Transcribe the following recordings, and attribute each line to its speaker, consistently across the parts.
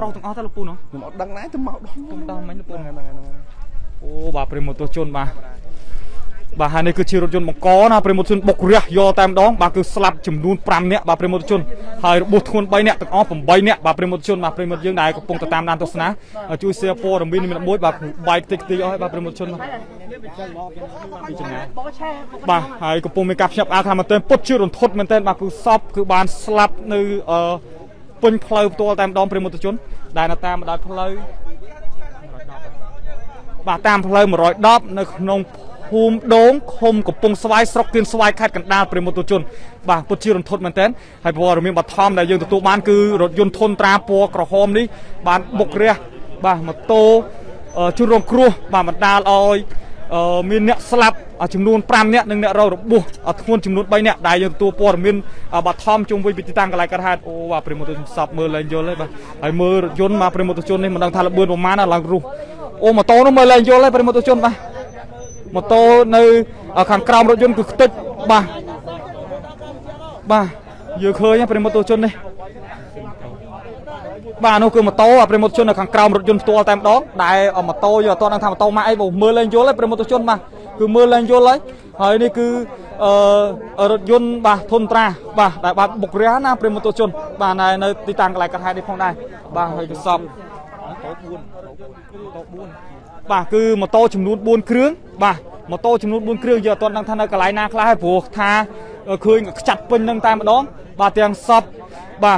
Speaker 1: ប្រុសទាំងអស់ទៅលោកពូណោះខ្ញុំអត់ដឹងណាទៅមកដល់មិញលោកពូអូបាទប្រិមត្តទស្សជនបាទហើយនេះគឺជារថយន្តបង្កណាប្រិមត្តជនបុករះយកតែម្ដងបាទគឺស្លាប់ចំនួន5នាក់បាទប្រិមត្តជនហើយរបួសធ្ងន់3នាក់ទាំងអស់8នាក់បាទប្រិមត្តជនបាទប្រិមត្តយើងដែលកំពុងតាមដានទស្សនាជួយ share ព័ត៌មាននេះមួយបាទបែកតិចតិចអស់ហើយបាទប្រិមត្តជនពីចម្ងាយបាទហើយកំពុងមានការភ្ញាក់ផ្អើលថាមែនទែនពុតជារន្ធត់មែនទែនបាទគឺសពគឺបានស្លាប់នៅពេញផ្លូវផ្ទាល់តែម្ដងប្រិមត្តជនដែលនៅតាមបណ្ដោយផ្លូវបាទតាមផ្លូវ110នៅក្នុងភូមិដងឃុំកំពង់ស្វាយស្រុកទៀនស្វាយខេត្តកណ្ដាលប្រិមត្តជនបាទពុតជារន្ធត់មែនទែនហើយព័ត៌មានបឋមដែលយើងទទួលបានគឺរថយន្តធុនត្រាពណ៌ក្រហមនេះបានបុករះបាទម៉ូតូជនរងគ្រោះបាទបណ្ដាលឲ្យមានអ្នកស្លាប់ចំនួន5នាក់និងអ្នករងរបួសធ្ងន់ចំនួន3នាក់ដែលយើងទទួលព័ត៌មានបឋមជុំវិញពីទីតាំងកន្លែងកើតហេតុអូបាទប្រិមត្តជនសពមើលឡើងយល់ហើយបាទហើយមើលរថយន្តមកប្រិមត្តជននេះមិនដឹងថាលបឿនប្រមាណឡើងរស់អូម៉ូតូនោះមើលឡើងយល់ហើយប្រិមត្តជនបាទម៉ូតូនៅខាងក្រោមរថយន្តគឺខ្ទេចបាទយើងឃើញប្រិមត្តជននេះបាទនោះគឺម៉ូតូប្រិមត្តជននៅខាងក្រោមរថយន្តផ្ទាល់តែម្ដងដែលម៉ូតូយើងអត់ដឹងថាម៉ូតូម៉ាក់អីបើមើលឡើងយល់ហើយប្រិមត្តជនបាទគឺមើលឡើងយល់ហើយនេះគឺរថយន្តបាទធុនត្រាបាទដែលបាទបុករះណាប្រិមត្តជនបាទនៅទីតាំងកន្លែងកើតហេតុនេះផងដែរបាទហើយគឺសពបាទគឺម៉ូតូចំនួន4គ្រឿងបាទម៉ូតូចំនួន4គ្រឿងយើងអត់ដឹងថានៅកន្លែងណាខ្លះហើយព្រោះថាឃើញខ្ចាត់ពេញនឹងតែម្ដងបាទទាំងសពបាទ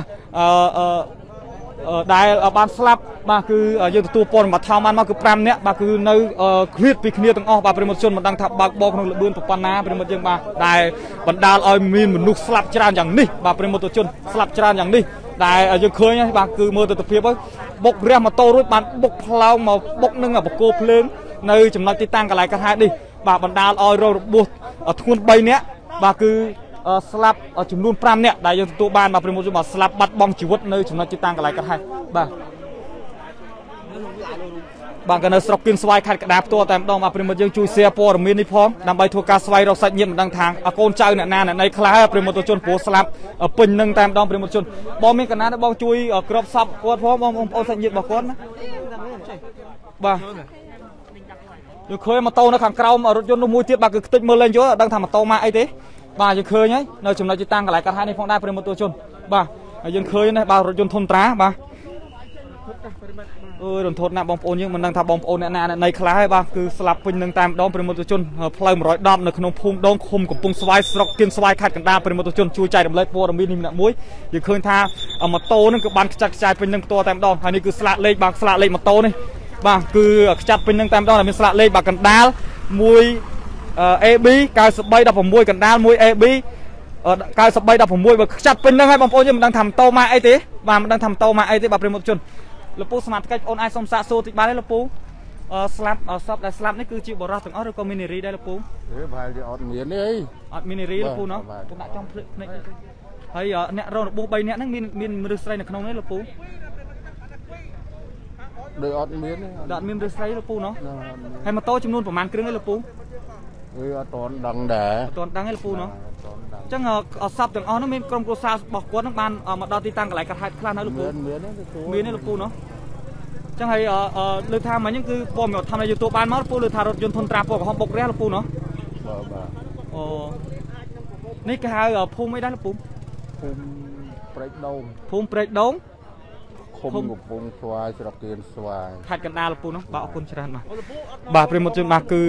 Speaker 1: ដែលបានស្លាប់បាទគឺយើងទទួលព័ត៌មានបឋមបានមកគឺ5នាក់បាទគឺនៅឃ្លាតពីគ្នាទាំងអស់បាទប្រិមត្តជនមិនដឹងថាបើកបោក្នុងលបឿនប៉ុណ្ណាប្រិមត្តយើងបាទដែលបណ្ដាលឲ្យមានមនុស្សស្លាប់ច្រើនយ៉ាងនេះបាទប្រិមត្តជនស្លាប់ច្រើនយ៉ាងនេះដែលយើងឃើញហើយបាទគឺមើលទៅភាពហើយបុករះម៉ូតូរួចបានបុកផ្លោងមកបុកនឹងបកគោភ្លើងនៅចំណុចទីតាំងកន្លែងកើតហេតុនេះបាទបណ្ដាលឲ្យរងរបួសធ្ងន់3នាក់បាទគឺស្លាប់ចំនួន5នាក់ដែលយើងទទួលបានបាទប្រិមត្តជនបាទស្លាប់បាត់បង់ជីវិតនៅចំណុចទីតាំងកន្លែងកើតហេតុបាទក៏នៅស្រុកគៀនស្វាយខេត្តកណ្ដាលផ្ទាល់តែម្ដងបាទប្រិមត្តយើងជួយ share ព័ត៌មាននេះផងដើម្បីធ្វើការស្វែងរកសាច់ញាតិមិនដឹងថាកូនចៅអ្នកណាអ្នកណីខ្លះប្រិមត្តជនព្រោះស្លាប់ពេញនឹងតែម្ដងប្រិមត្តជនបងមានកណ្ដាលបងជួយក្របសពគាត់ផងបងប្អូនសាច់ញាតិរបស់គាត់ណាបាទយើងឃើញម៉ូតូនៅខាងក្រោមរថយន្តនោះមួយទៀតបាទគឺខ្ទេចមើលឡើងយល់អត់ដឹងថាម៉ូតូម៉ាអីទេបាទយើងឃើញហើយនៅចំណុចទីតាំងកន្លែងកើតហេតុនេះផងដែរប្រិមត្តជនបាទហើយយើងឃើញនេះបាទរថយន្តធុនត្រាបាទរន្ធត់ណាស់បងប្អូនយើងមិនដឹងថាបងប្អូនអ្នកណាអ្នកណីខ្លះហើយបាទគឺស្លាប់ពេញនឹងតាមម្ដងប្រិមត្តជនផ្លូវ110នៅក្នុងភូមិដងឃុំកំពង់ស្វាយស្រុកគៀនស្វាយខេត្តកណ្ដាលប្រិមត្តជនជួយចែករំលែកព័ត៌មាននេះម្នាក់មួយយើងឃើញថាម៉ូតូនឹងគឺបានខ្ចាត់ខ្ចាយពេញនឹងផ្ទាល់តែម្ដងហើយនេះគឺស្លាកលេខបាទស្លាកលេខម៉ូតូនេះបាទគឺខ្ចាត់ពេញនឹងតែម្ដងដែលមានស្លាកលេខបាទកណ្ដាល1 AB 9316កណ្ដាល1 AB 9316បើខ្ចាត់ពេញនឹងហើយបងប្អូនយើងមិនដឹងថាម៉ូតូម៉ាអីទេបាទមិនដឹងថាម៉ូតូម៉ាអីទេបាទប្រិមត្តជនលោកពូសមាជិកអូនអាចសុំសាកសួរតិចបានទេលោកពូស្លាប់សពដែលស្លាប់នេះគឺជាបរិសុទ្ធទាំងអស់ឬក៏មាននារីដែរលោកពូប្រហែលជាអត់មានទេអត់មាននារីលោកពូណោះទៅដាក់ចំភ្លេចភ្នែកហើយអ្នករងរបួស3នាក់ហ្នឹងមានមនុស្សស្រីនៅក្នុងនេះលោកពូដូចអត់មានទេអត់មានមនុស្សស្រីលោកពូណោះហើយម៉ូតូចំនួនប្រហែលគ្រឿងទេលោកពូអត់ទាន់ដឹងដែរអត់ទាន់ដឹងទេលោកពូណោះអញ្ចឹងសពទាំងអស់នោះមានក្រុមគ្រួសាររបស់គាត់នឹងបានមកដល់ទីតាំងកន្លែងកាត់ហេតុខ្លះនៅលោកពូមានទេលោកពូណោះអញ្ចឹងហើយលើថាមិញហ្នឹងគឺព័ត៌មានថាយើងទទួលបានមកលោកពូលើថារថយន្តធុនត្រាពណ៌ក្រហមបុករះលោកពូណោះបាទអូនេះគេហៅភូមិអីដែរលោកពូភូមិព្រែកដងភូមិព្រែកដងឃុំកំពង់ស្វាយស្រុកគៀនស្វាយខេត្តកណ្ដាលលោកពូណោះបាទអរគុណច្រើនបាទប្រិមត្តជនបាទគឺ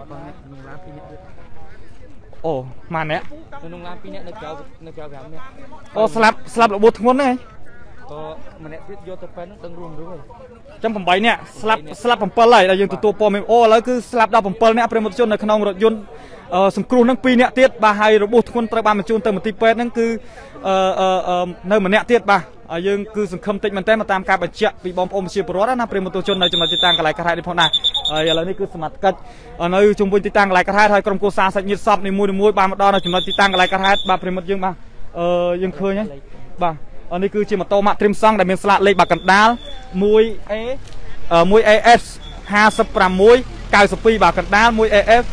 Speaker 1: អូម៉ានអ្នកក្នុងឡាន2នាក់នៅក្រៅ5នាក់អូស្លាប់របួសធ្ងន់ហ្នឹងឯងម្នាក់ទៀតយកទៅពេទ្យហ្នឹងដឹងរួមរួចហើយចឹង8នាក់ស្លាប់7ហើយដែលយើងទទួលព័ត៌មានអូឥឡូវគឺស្លាប់ដល់7នាក់ប្រិមត្តជននៅក្នុងរថយន្តសង្គ្រោះហ្នឹង2នាក់ទៀតបាទហើយរបួសធ្ងន់ត្រូវបានបញ្ជូនទៅមន្ទីរពេទ្យហ្នឹងគឺនៅម្នាក់ទៀតបាទយើងគឺសង្ឃឹមតិចមែនតើតាមការបញ្ជាក់ពីបងប្អូនប្រជាពលរដ្ឋណាប្រិមត្តជននៅចំណុចទីតាំងកន្លែងកាត់ហេតុនេះផងដែរហើយឥឡូវនេះគឺសមត្ថកិច្ចនៅជុំវិញទីតាំងកន្លែងកាត់ហេតុហើយក្រុមគូសាសាច់ញាតិសពនីមួយបានមកដល់នៅចំណុចទីតាំងកន្លែងកាត់ហេតុបាទប្រិមត្តយើងបាទយើងឃើញហើយបាទនេះគឺជាម៉ូតូម៉ាក់ទ្រីមសង់ដែលមានស្លាកលេខបាទកណ្ដាល 1AS 5692បាទកណ្ដាល 1AS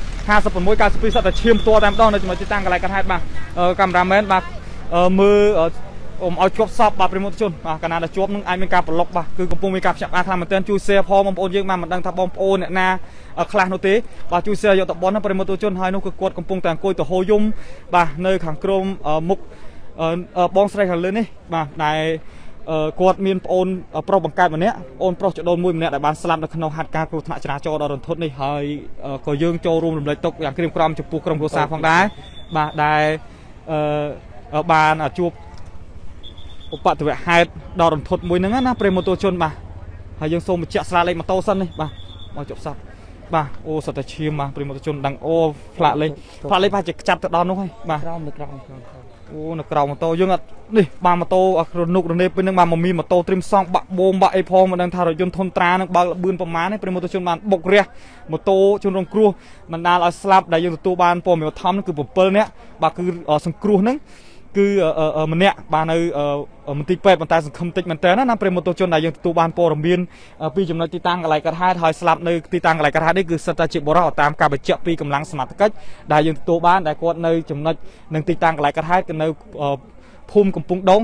Speaker 1: 5692សិតតែឈាមផ្ទាល់តែម្ដងនៅចំណុចទីតាំងកន្លែងកាត់ហេតុបាទកាមេរ៉ាមែនបាទមើលเอาจบสอบบ่ปริมณฑลขณะจบนึงไอ้มีการปลดล็อกบ่คือกำปงมีการจับอาคลามเตือนจูเซียพอมองโอนเยอะมามันดังทับบอมโอนเนี่ยนาคลาโนเต้บ่จูเซียยกตะบอลนั้นปริมณฑลให้นุกกดกำปงแต่งกุยตัวโฮยุมบ่ในขังกรมมุกบองสไลด์เลยนี่บ่ในกดมีนโอนโปรบังการวันนี้โอนโปรจะโดนมวยมันเนี่ยแต่บานสลับในขนมหัดการกรุธนาจราจรดอนทดนี่ให้ก็ยื่นโจรูมเลยตกอย่างครีมกรอมจุปูกรมโรซาฟังได้บ่ได้บานจูบอุปถัมภ์ให้ดอนทดมวยนั่งนะเปรมตัวชนบ่ให้ยังส่งมาเจาะสลาเลยมาโตสั้นนี่บ่มาจบซับบ่โอ้สัตว์เชียมมาเปรมตัวชนดังโอ้พลาดเลยพาจะจับตะดอนนู้นให้บ่โอ้นักกราวมาโตยังอ่ะนี่บางมาโตรนุกรเนปเป็นนักมามีมาโตตริมซองบะโบมบะไอพองมันดังทารยนทนตรานักบาลบืนประมาณนี้เป็นมอเตอร์ชนบานบกเรียมาโตชนรงครัวมันนาลสลับได้ยังตัวบานปอมมาทำนั่นคือเปิลเนี้ยบาคือสังครัวนั่นคือมันเนี้ยบานมันตีเป็ดมันตายสังคมติดมันเตะนั่นเป็นมอเตอร์ชนได้ยังตัวบานปอรมีนปีจำนวนตีตังอะไรกระทายทอยสลับในตีตังอะไรกระทายนี่คือสตาจิบราตามการไปเจาะปีกำลังสมัติกัดได้ยังตัวบ้านได้กดในจำนวนหนึ่งตีตังอะไรกระทายกันในภูมิกำปุงดง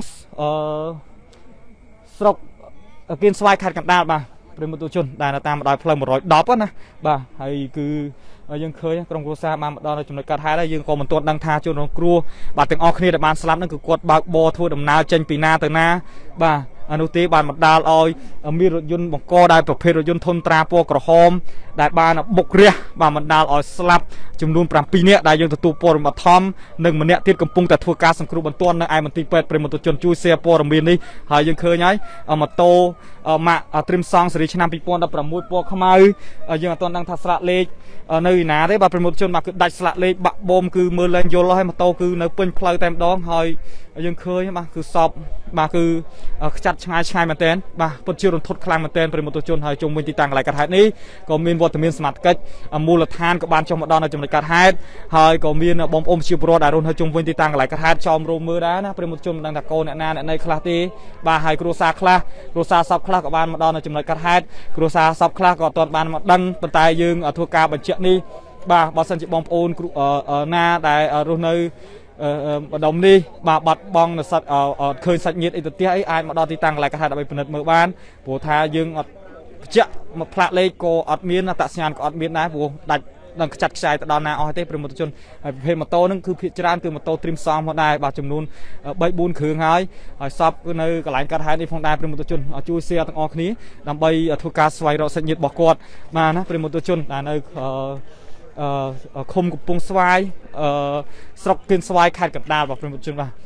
Speaker 1: สระกินสวายขัดกันได้บ่เป็นมอเตอร์ชนได้ตามได้เพลิง100 ดอปนะบ่ให้คือยังเคยกรมกรุษามาดอนในจำนวนการท้ายได้ยังก็มันตัวดังท่าจนรองครัวบาดถึงออกนี่แต่บานสลับนั่นคือกดบาโบทัวดำนาเจนปีนาตัวนาบ่อนุตีบานมัดดาลอยมีรถยนต์บังกอได้ประเภทรถยนต์ทนตราปวกระหอมได้บานบกเรียบานมัดดาลอยสลับจำนวนปรำปีเนี้ยได้ยังตัวปอร์มาทอมหนึ่งมันเนี้ยที่กำปุงแต่ทัวการสังครุบันต้นในไอมันตีเป็ดเป็นมันตัวจนจูเซียปอร์มีนี่หายังเคยไงมาโตมาตริมซองสิริชนามปีปอนดับประมุดปวกขมายยังตอนดังทัศน์เล็กในหนาได้บาเป็นมดชนมาคือดัชละเลยบะบอมคือมือแรงโยนให้มาโตคือในเป็นเพลย์เต็มดองหอยยังเคยมาคือสอบมาคือจัดชายมาเต้นมาปนชิรุนทดคลางมาเต้นเป็นมดชนหอยจงเป็นตีตังอะไรกระทายนี้ก็มีวัตถุมีสมัติกัดมูลฐานกับบานจงมาดอนในจำนวนกระทายหอยก็มีบอมอมชิบรอดารุนหอยจงเป็นตีตังอะไรกระทายจอมรูมือได้นะเป็นมดชนดังตะโกนนาในคลาตีบาหอยกรุซาคลาซับคลากับบานมาดอนในจำนวนกระทายกรุซาซับคลาก็ตอนบานมาดังเป็นตายยืงทัวการบัญชีนี้บาสันจิบอมโอนนาได้รุ่นในดมนี่บัดบองสัตว์เคยสัตว์nhiệtไอตัวเตี้ยไอมาดอตีตังอะไรก็หาได้ไปผลิตเมื่อบ้านผัวทายืงเจ้ามาพระเลโกอดมีนตัดสัญญาณก็อดมีนนะผัวดัดดังจัดใจตอนนาเอาให้เต้เป็นมอเตอร์ชนเพลมาโตนั่นคือพิจารณาคือมาโตตริมซองมาได้บาดจำนวนใบบุญคืนหายซับในกระไหลกระทายในฟองได้เป็นมอเตอร์ชนจูเซียตั้งออกนี้นำใบทุกการสวายเราสัญญาณบอกกอดมานะเป็นมอเตอร์ชนในคมกับปงสวายสระกินสวายขาดกับดาแบบเป็นมอเตอร์ชนว่า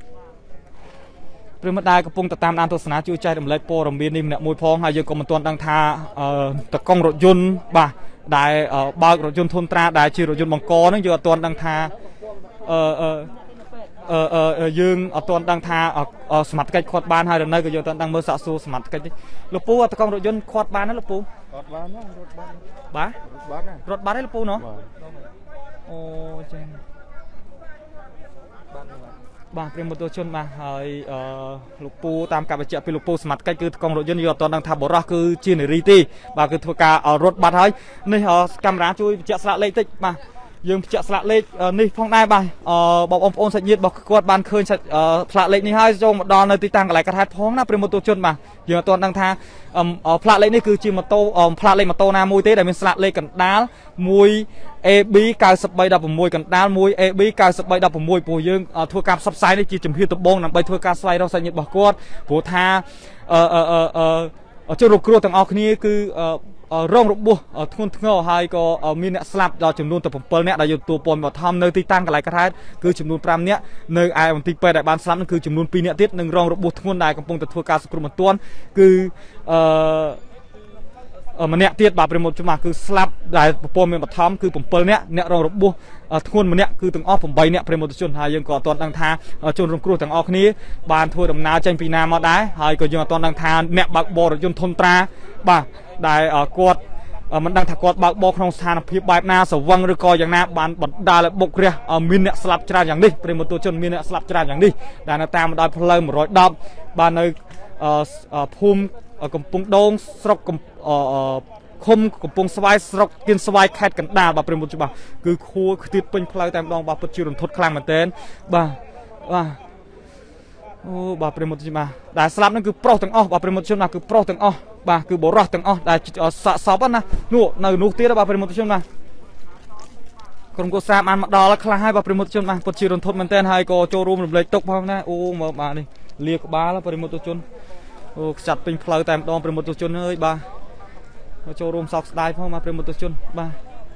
Speaker 1: เรื่องมาได้กับปงตามนานตัวสนาจูใจดำเล็กโปรมีนิมเนี่ยมวยพองหายยังกมันตัวดังทาตะกองรถยนต์บ่าได้บางรถยนต์ทนตราได้ชีรถยนต์บังกอนั่นอยู่ตัวดังทายืงตัวดังทาสมัติกัดขวดบานให้เดินได้ก็อยู่ตัวดังเมื่อสะสูสมัติกัดลูกปูตะกองรถยนต์ขวดบานนั่นลูกปูบ้ารถบ้านได้ลูกปูเนาะโอ้จริงบ้านเป็นมอเตอร์ชนมาให้ลูกปูตามการไปเจาะเป็นลูกปูสมัติใกล้คือกองรถยนต์อยู่ตอนดังทับบรักคือจีนรีตี้บ้านคือทัวการรถบัสให้นี่กำลังช่วยเจาะสละเล็กติดมายังเจาะสละเล็กนี่พองได้บ้านบอกอมโอนสัญญาบอกกวาดบ้านเคยสละเล็กนี่ให้จงดอนในตีตังอะไรกระทายพ้องนะเป็นมอเตอร์ชนมาอย่างตอนดังทางพระเล็กนี่คือจีมาโตพระเล็กมาโตนามวยเต้ได้เป็นสละเล็กกันดาลมวยบีการสบายดับมวยกันดาลมวยบีการสบายดับมวยปูยังทัวการซับไซด์ในจีจมพิวตบงนำไปทัวการสไลด์เราสัญญาบอกกวาดปูทาเจ้าลูกครัวต่างออกนี้คือร่องรบบัวทุ่งเงาไฮก็มีเนี่ยสลับเราจำนวนแต่ผมเปิลเนี่ยเราอยู่ตัวปนมาทำในที่ตั้งกันหลายกระทายคือจำนวนปรามเนี่ยในไอ้มันตีไปได้บานสลับนั่นคือจำนวนปีเนี่ยติดหนึ่งร่องรบบัวทุ่งได้กำปงแต่ทัวการสกุลมันต้นคือมันเนี่ยติดบาปเป็นหมดจุมาคือสลับได้ปนเป็นมาทำคือผมเปิลเนี่ยร่องรบบัวทุ่งมันเนี่ยคือตั้งออกผมใบเนี่ยเป็นหมดจนหายยังก่อนตอนดังทาจนรวมครัวต่างออกนี้บานทัวดำนาใจปีนามาได้หายก็ยังตอนดังทาเนี่ยบักบอลยนทนตราบ่าได้กดมันดังถักกดบักบอลของสถานพิบายนาสว่างหรือกออย่างนาบานบัดดาและบกเรียมินเนี่ยสลับจราอย่างนี้เป็นมตัวชนมินเนี่ยสลับจราอย่างนี้ได้นาตามได้เพลิง100 ดอบบานในภูมิกำปุงโดงสระคมกำปุงสวายสระกินสวายแคดกันดาบเป็นมตัวบ้าคือคู่ติดเป็นเพลิงแต่ดองบาปจิรุนทดคลางเหมือนเต้นบ้า ô bà prem một mà đại slap nó cứ pro từng bà prem một chân là cứ pro từng bà cứ bỏ ra từng đại sợ sập á nè nụ nơi nụ tiết đó bà prem một chân mà còn cô Sam ăn mặc đỏ là khai hai bà prem một chân mà một chiều đồn thốt mình tên hai cô cho room được lấy tục không nè ô mà bà đi liệt ba là prem một chân ô chặt pin phơi tại đòn prem một chân ơi bà cho room sọc style không mà prem một chân bà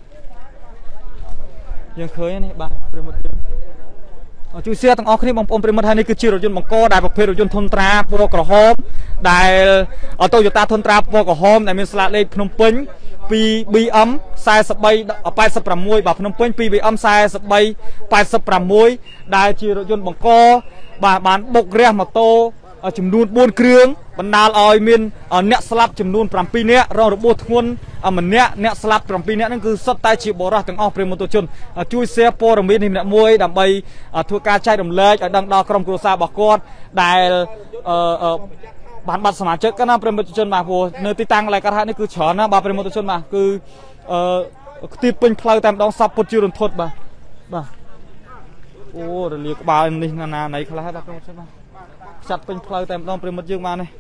Speaker 1: ยังเคยนี่บ้างเปรมดจูเซียตั้งออกนี่บางองเปรมดไทยนี่คือชีรถยนต์บางก้อได้ประเภทรถยนต์ทนตราพวกกระหอบได้โตโยต้าทนตราพวกกระหอบได้มีสลัดเล็กพนมเป้งปีบีอัมสายสบายไปสปรามวยแบบพนมเป้งปีบีอัมสายสบายไปสปรามวยได้ชีรถยนต์บางก้อบานบกเรียมาโตจำนวนบุญเครื่องบรรดาลอยมินเนื้อสลับจำนวนปรามปีเนี้ยเราระบุทวนมันเนี้ยสลับปรามปีเนี้ยนั่นคือสัตย์ใต้ชีบราถึงออกเปรมตัวชนช่วยเสียโปรมีนิมเนี่ยมวยดำใบทัวการใช้ดำเล็กดังดอกกรมกรุษาบกอดได้บ้านบัตรสมาชิกก็น่าเปรมตัวชนมาโหเนื้อติตังอะไรกระทะนี่คือเฉาะนะบาเปรมตัวชนมาคือตีเป็นเพลย์แต่ดองซับปุจิรุนทดบ่โอ้เรียกบาลนี่นาไหนคล้ายบาเปรมตัวชนมาจัดเป็นเพลย์แต่ดองเปรมตัวยืมมาเนี่ย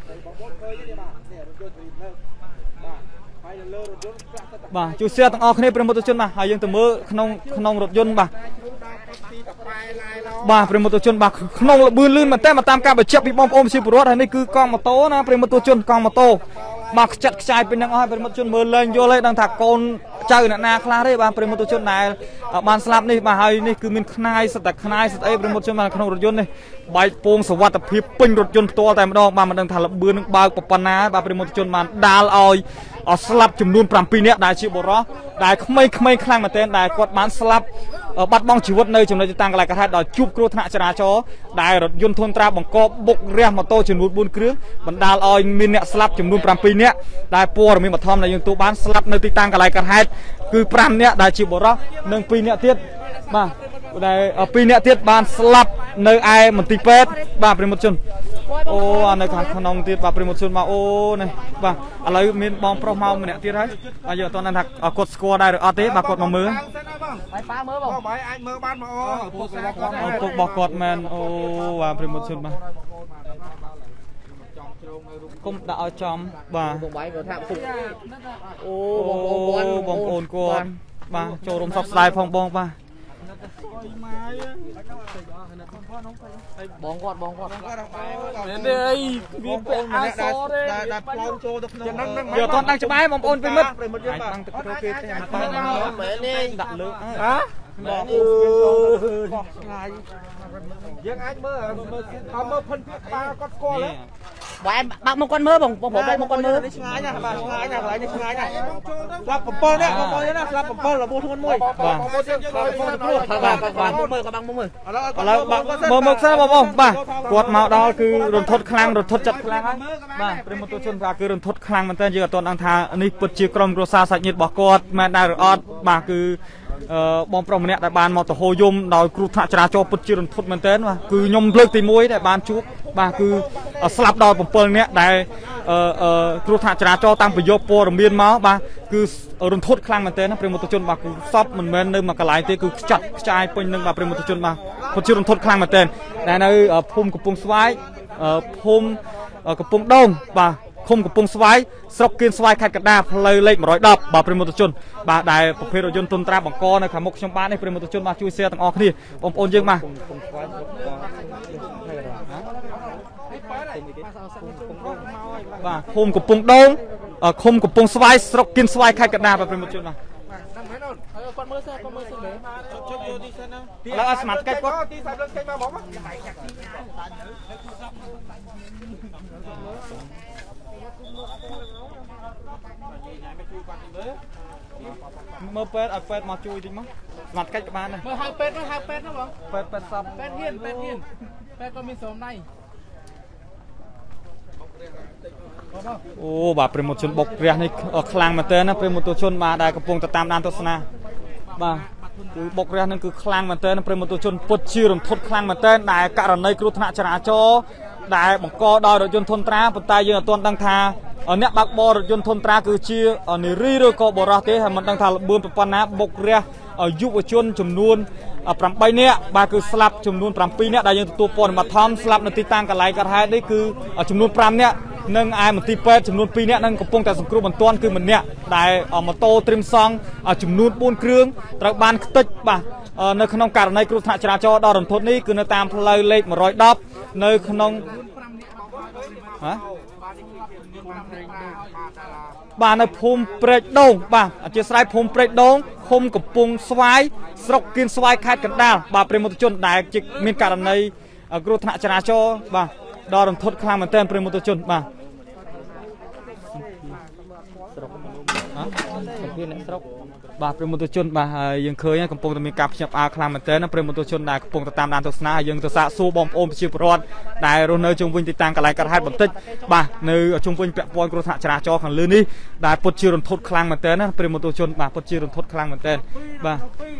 Speaker 1: บ่าจูเสียตั้งออกนี่เป็นมอเตอร์ชนบ่าหายังตัวมือขนมรถยนต์บ่าเป็นมอเตอร์ชนบ่าขนมบืนลื่นมันแต่มาตามการไปเช็คปีบอมโอมชิบรถอันนี้คือกองมอโต้นะเป็นมอเตอร์ชนกองมอโต้มาจัดกระจายเป็นยังไงเป็นมอเตอร์ชนมือเล่นโยเลยดังถักโกนเจอหน้าคลาได้บ่าเป็นมอเตอร์ชนไหนบานสลับนี่มาให้นี่คือมันขนายสตักขนายสตักเป็นมอเตอร์ชนมาขนมรถยนต์นี่ใบโป่งสวัสดิ์พิบเป็นรถยนต์ตัวแต่มาดองมามันดังถักบืนบ่าปปนาบ่าเป็นมอเตอร์ชนมาดาลออยสลับจำนวนปรามปีเนี้ยได้ชีบรอได้ไม่คลั่งมาเต้นได้กดมันสลับบัดบ้องชีวิตในจำนวนต่างกันหลายกระทะได้จุบกรุธนาจราจรได้รถยนต์ทนตราบังกบกเรียมมาโตจำนวนบุญเครื่องบรรดาลอยมินเนี้ยสลับจำนวนปรามปีเนี้ยได้ปัวมีมาทอมในยังตัวบ้านสลับในต่างกันหลายกระทะคือปรามเนี้ยได้ชีบรอหนึ่งปีเนี้ยเทียบมาได้ปีเนี้ยเทียบบานสลับในไอมันตีเป็ดบ้าเป็นมดชนโอ้อันนี้ขนมตีบ้าเป็นมดชนมาโอ้เนี่ยบ้าอะไรมีบองโปรมามันเนี่ยตีไรอายุตอนนั้นถักกดสกอร์ได้หรืออาทิตย์มากดมามือไปป้ามือบ่ไปไอมือบ้านมาตกบอกกดแมนโอ้ว่าเป็นมดชนมากุมดาวจอมบ้าโอ้บองโอนกวนบ้าโจรมซอกสไลด์พองบองบ้าบองกอดเนี่ยมีเป็นอาโซ่เลยได้ปลอมโจตะนงเดี๋ยวตอนตั้งจะไปมองโอนไปมัดตั้งตะโกนเกย์มาตั้งเหมือนนี่ดักเลือกฮะบอกยังไงเมื่อทำเมื่อพันปลาก็โกนเลยบางคนเมื่อบางผมบางคนเมื่อช้าเนี่ยช้าเนี่ยอะไรเนี่ยช้าเนี่ยรับผมป้อนเนี่ยนะรับผมป้อนเราบูทุนมวยบางมือซะบ้ากดเมาดอคือรถทดคลังรถทดจัดคลังบ้าเป็นมอเตอร์ชนพาคือรถทดคลังมันเต้นเยอะตอนอังทาอันนี้ปัจจุบันกรมกรุษาสัญญาบอกกดมาได้หรือออดบ้าคือบอมโปรมันเนี่ยได้บานมอเตอร์โฮยมโดยครูทจราจรปัจจุบันทดมันเต้นว่าคือยมเลือกตีมวยได้บานชุบบ้าคือสลับดอยผมเปิลเนี่ยได้ครูทจราจรตั้งประโยชน์โปรเมียนมาบ้าคือรถทดคลังมันเต้นนะเป็นมอเตอร์ชนบ้าคือซับมันเมนเดิมมากระไรตีคือจัดกระจายเป็นหนึ่งบ้าเป็นมอเตอร์ชนบ้าปัจจุบันทดคลังมันเต้นแต่ในพุ่มกับพุ่มสวายพุ่มกับพุ่มดงบ้าคุมกับปุ่งสวายสกกินสวายขัดกระดาษเลยเล็กมาร้อยดับบาเป็นมอเตอร์ชนบาได้ประเภทรถยนต์ตุนตราบังกอนะครับมุกชมบ้านนี่เป็นมอเตอร์ชนมาช่วยเสียต่างออกนี่อมโอนเยอะมาบาคุมกับปุ่งดงคุมกับปุ่งสวายสกกินสวายขัดกระดาษบาเป็นมอเตอร์ชนมาแล้วสมัครใกล้ก็เมื่อเป็ดเป็ดมาช่วยจริงมั้งหมัดใกล้กับบ้านเลยเมื่อหางเป็ดนะบ่เป็ดซับเป็ดเฮียนเป็ดก็มีสมในโอ้บาเป็นมอเตอร์ชนบกเรียนี่คลังมาเต้นนะเป็นมอเตอร์ชนมาได้กระโปรงตะตามด้านทัศนาบ้าคือบกเรียนั่นคือคลังมาเต้นเป็นมอเตอร์ชนปดชื่อรถทดคลังมาเต้นได้กระไรครูธนาจราจรได้บังกอดอยรถยนต์ทนตราปตายยืนตัวดังทาអ្នកបើកបររថយន្តធុនត្រាគឺជានារីឬក៏បរិសុទ្ធទេហើយមិនដឹងថាលបឿនប្រព័ន្ធណាបុករះយុវជនចំនួន8នាក់បាទគឺស្លាប់ចំនួន7នាក់ដែលយើងទទួលព័ត៌មានបឋមស្លាប់នៅទីតាំងកន្លែងកើតហេតុនេះគឺចំនួន5នាក់និងឯមន្ទីរពេទ្យចំនួន2នាក់និងកំពុងតែសង្គ្រោះបន្ទាន់គឺម្នាក់ដែលម៉ូតូត្រិមសង់ចំនួន4គ្រឿងត្រូវបានខ្ទេចបាទនៅក្នុងករណីគ្រោះថ្នាក់ចរាចរណ៍ដ៏រន្ធត់នេះគឺនៅតាមផ្លូវលេខ110នៅក្នុងបាទនៅភូមិព្រែកដូងបាទអធិស្ឋានភូមិព្រែកដូងឃុំកំពង់ស្វាយស្រុកគៀនស្វាយខេត្តកណ្ដាលបាទប្រិយមិត្តជនដែលមានករណីគ្រោះថ្នាក់ចរាចរណ៍បាទដ៏រន្ធត់ខ្លាំងមែនទែនប្រិយមិត្តជនបាទស្រុកបាទប្រិយមិត្តជនបាទយើងឃើញកំពុងតែមានការភ្ញាក់ផ្អើលខ្លាំងមែនទែនប្រិយមិត្តជនដែលកំពុងតែតាមដានទស្សនាហើយយើងទៅសាកសួរបងប្អូនប្រជាពលរដ្ឋដែលរស់នៅជុំវិញទីតាំងកន្លែងកើតហេតុបន្តិចបាទនៅជុំវិញពាក់ព័ន្ធគ្រោះថ្នាក់ចរាចរណ៍ខាងលើនេះដែលពុតជារន្ធត់ខ្លាំងមែនទែនណាប្រិយមិត្តជនបាទពុតជារន្ធត់ខ្លាំងមែនទែនបាទ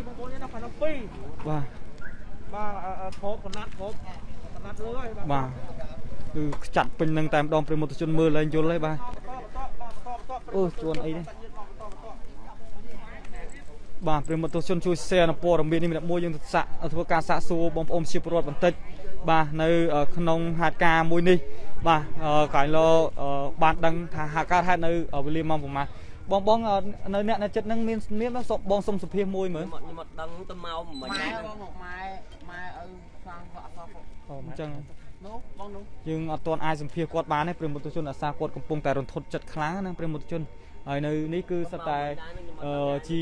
Speaker 1: បាទគឺចាត់ពេញនឹងតែម្ដងប្រិយមិត្តជនមើលឡើងយល់ហើយបាទអូជួនអីនេះបាទប្រិយមិត្តជនជួយ share នៅព័ត៌មាននេះម្នាក់មួយយើងធ្វើការសាកសួរបងប្អូនប្រជាពលរដ្ឋបន្តិចបាទនៅក្នុងហេតុការណ៍មួយនេះបាទកាលឡបានដឹងថាហេតុការណ៍ហេតុនៅវេលាម៉ោងប្រហែលបងនៅអ្នកនៅចិត្តហ្នឹងមានបងសុំសុភាមួយមើលខ្ញុំអត់ដឹងទៅមកមិនម៉ែឪខាងអញ្ចឹងយើងអត់ទាន់អាចសម្ភាសគាត់បានទេប្រិយមិត្តជនអាសាគាត់កំពុងតែរន្ធត់ចិត្តខ្លាំងណាប្រិយមិត្តជនហើយនៅនេះគឺសិតតែជា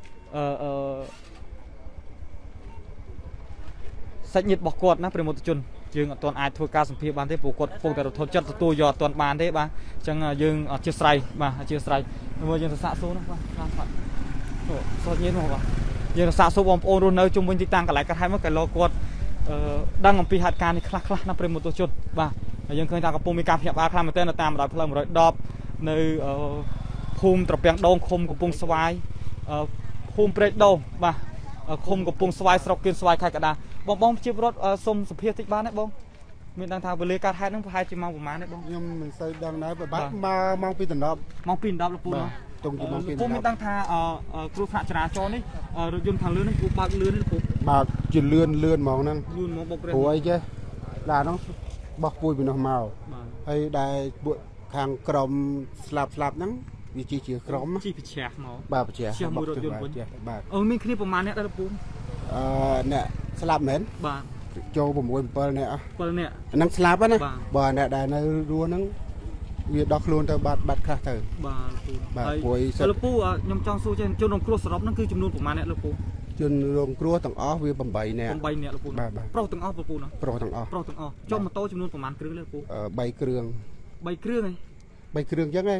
Speaker 1: សាច់ញាតិរបស់គាត់ណាប្រិយមិត្តជនយើងអត់ទាន់អាចធ្វើការសម្ភាសបានទេព្រោះគាត់កំពុងតែរន្ធត់ចិត្តទទួលយកអត់ទាន់បានទេបាទអញ្ចឹងយើងអធិស្ឋានបាទអធិស្ឋានមើលយើងទៅសាកសួរណាបាទសាច់ញាតិមកបាទយើងទៅសាកសួរបងប្អូនរស់នៅជុំវិញទីតាំងកន្លែងកាត់ហេតុមកកន្លងគាត់ដឹងអំពីហេតុការណ៍នេះខ្លះណាប្រិយមិត្តជនបាទហើយយើងឃើញថាកំពុងមានការភ្ញាក់ផ្អើលខ្លាំងមែនទែននៅតាមបណ្ដោយផ្លូវ110នៅភូមិត្រពាំងដូងឃុំកំពង់ស្វាយភូមិព្រែកដូងបាទឃុំកំពង់ស្វាយស្រុកគៀនស្វាយខេត្តកណ្ដាលបងជាពលរដ្ឋសុំសុភាតិចបានទេបងមានដឹងថាវេលាកើតហេតុហ្នឹងប្រហែលជាម៉ោងប្រហែលទេបងខ្ញុំមិនសូវដឹងដែរបាទម៉ោង2:10ម៉ោង2:10លោកពូណាតុងពីម៉ោង2:10ពូមានដឹងថាគ្រោះថ្នាក់ចរាចរណ៍នេះរថយន្តខាងលើហ្នឹងគូបើកលឿនទេពូបើកជាលឿនហ្មងហ្នឹងលឿនហ្មងបុកព្រោះអីចេះឡានហ្នឹងបោះពួយពីនោះមកហើយដែលពួកខាងក្រុមស្លាប់ហ្នឹងវាជាក្រុមជីប្រឆាស់មកបាទប្រឆាស់មួយរថយន្តវិញបាទមានគ្នាប្រហែលអ្នកដែរលោកពូអ្នកស្លាប់មែនបាទចូល6 7នាក់7នាក់ហ្នឹងស្លាប់ណាបាទអ្នកដែលនៅរស់ហ្នឹងវាដោះខ្លួនទៅបាត់ខ្លះទៅបាទព្រួយលោកពូខ្ញុំចង់សួរចេះជនរងគ្រោះសរុបហ្នឹងគឺចំនួនប្រហែលអ្នកលោកពូជនរងគ្រោះទាំងអស់វា8នាក់លោកពូប្រុសទាំងអស់លោកពូណាប្រុសទាំងអស់ចុះម៉ូតូចំនួនប្រហែលគ្រឿងលោកពូ3គ្រឿងហ៎3គ្រឿងអញ្ចឹងហ៎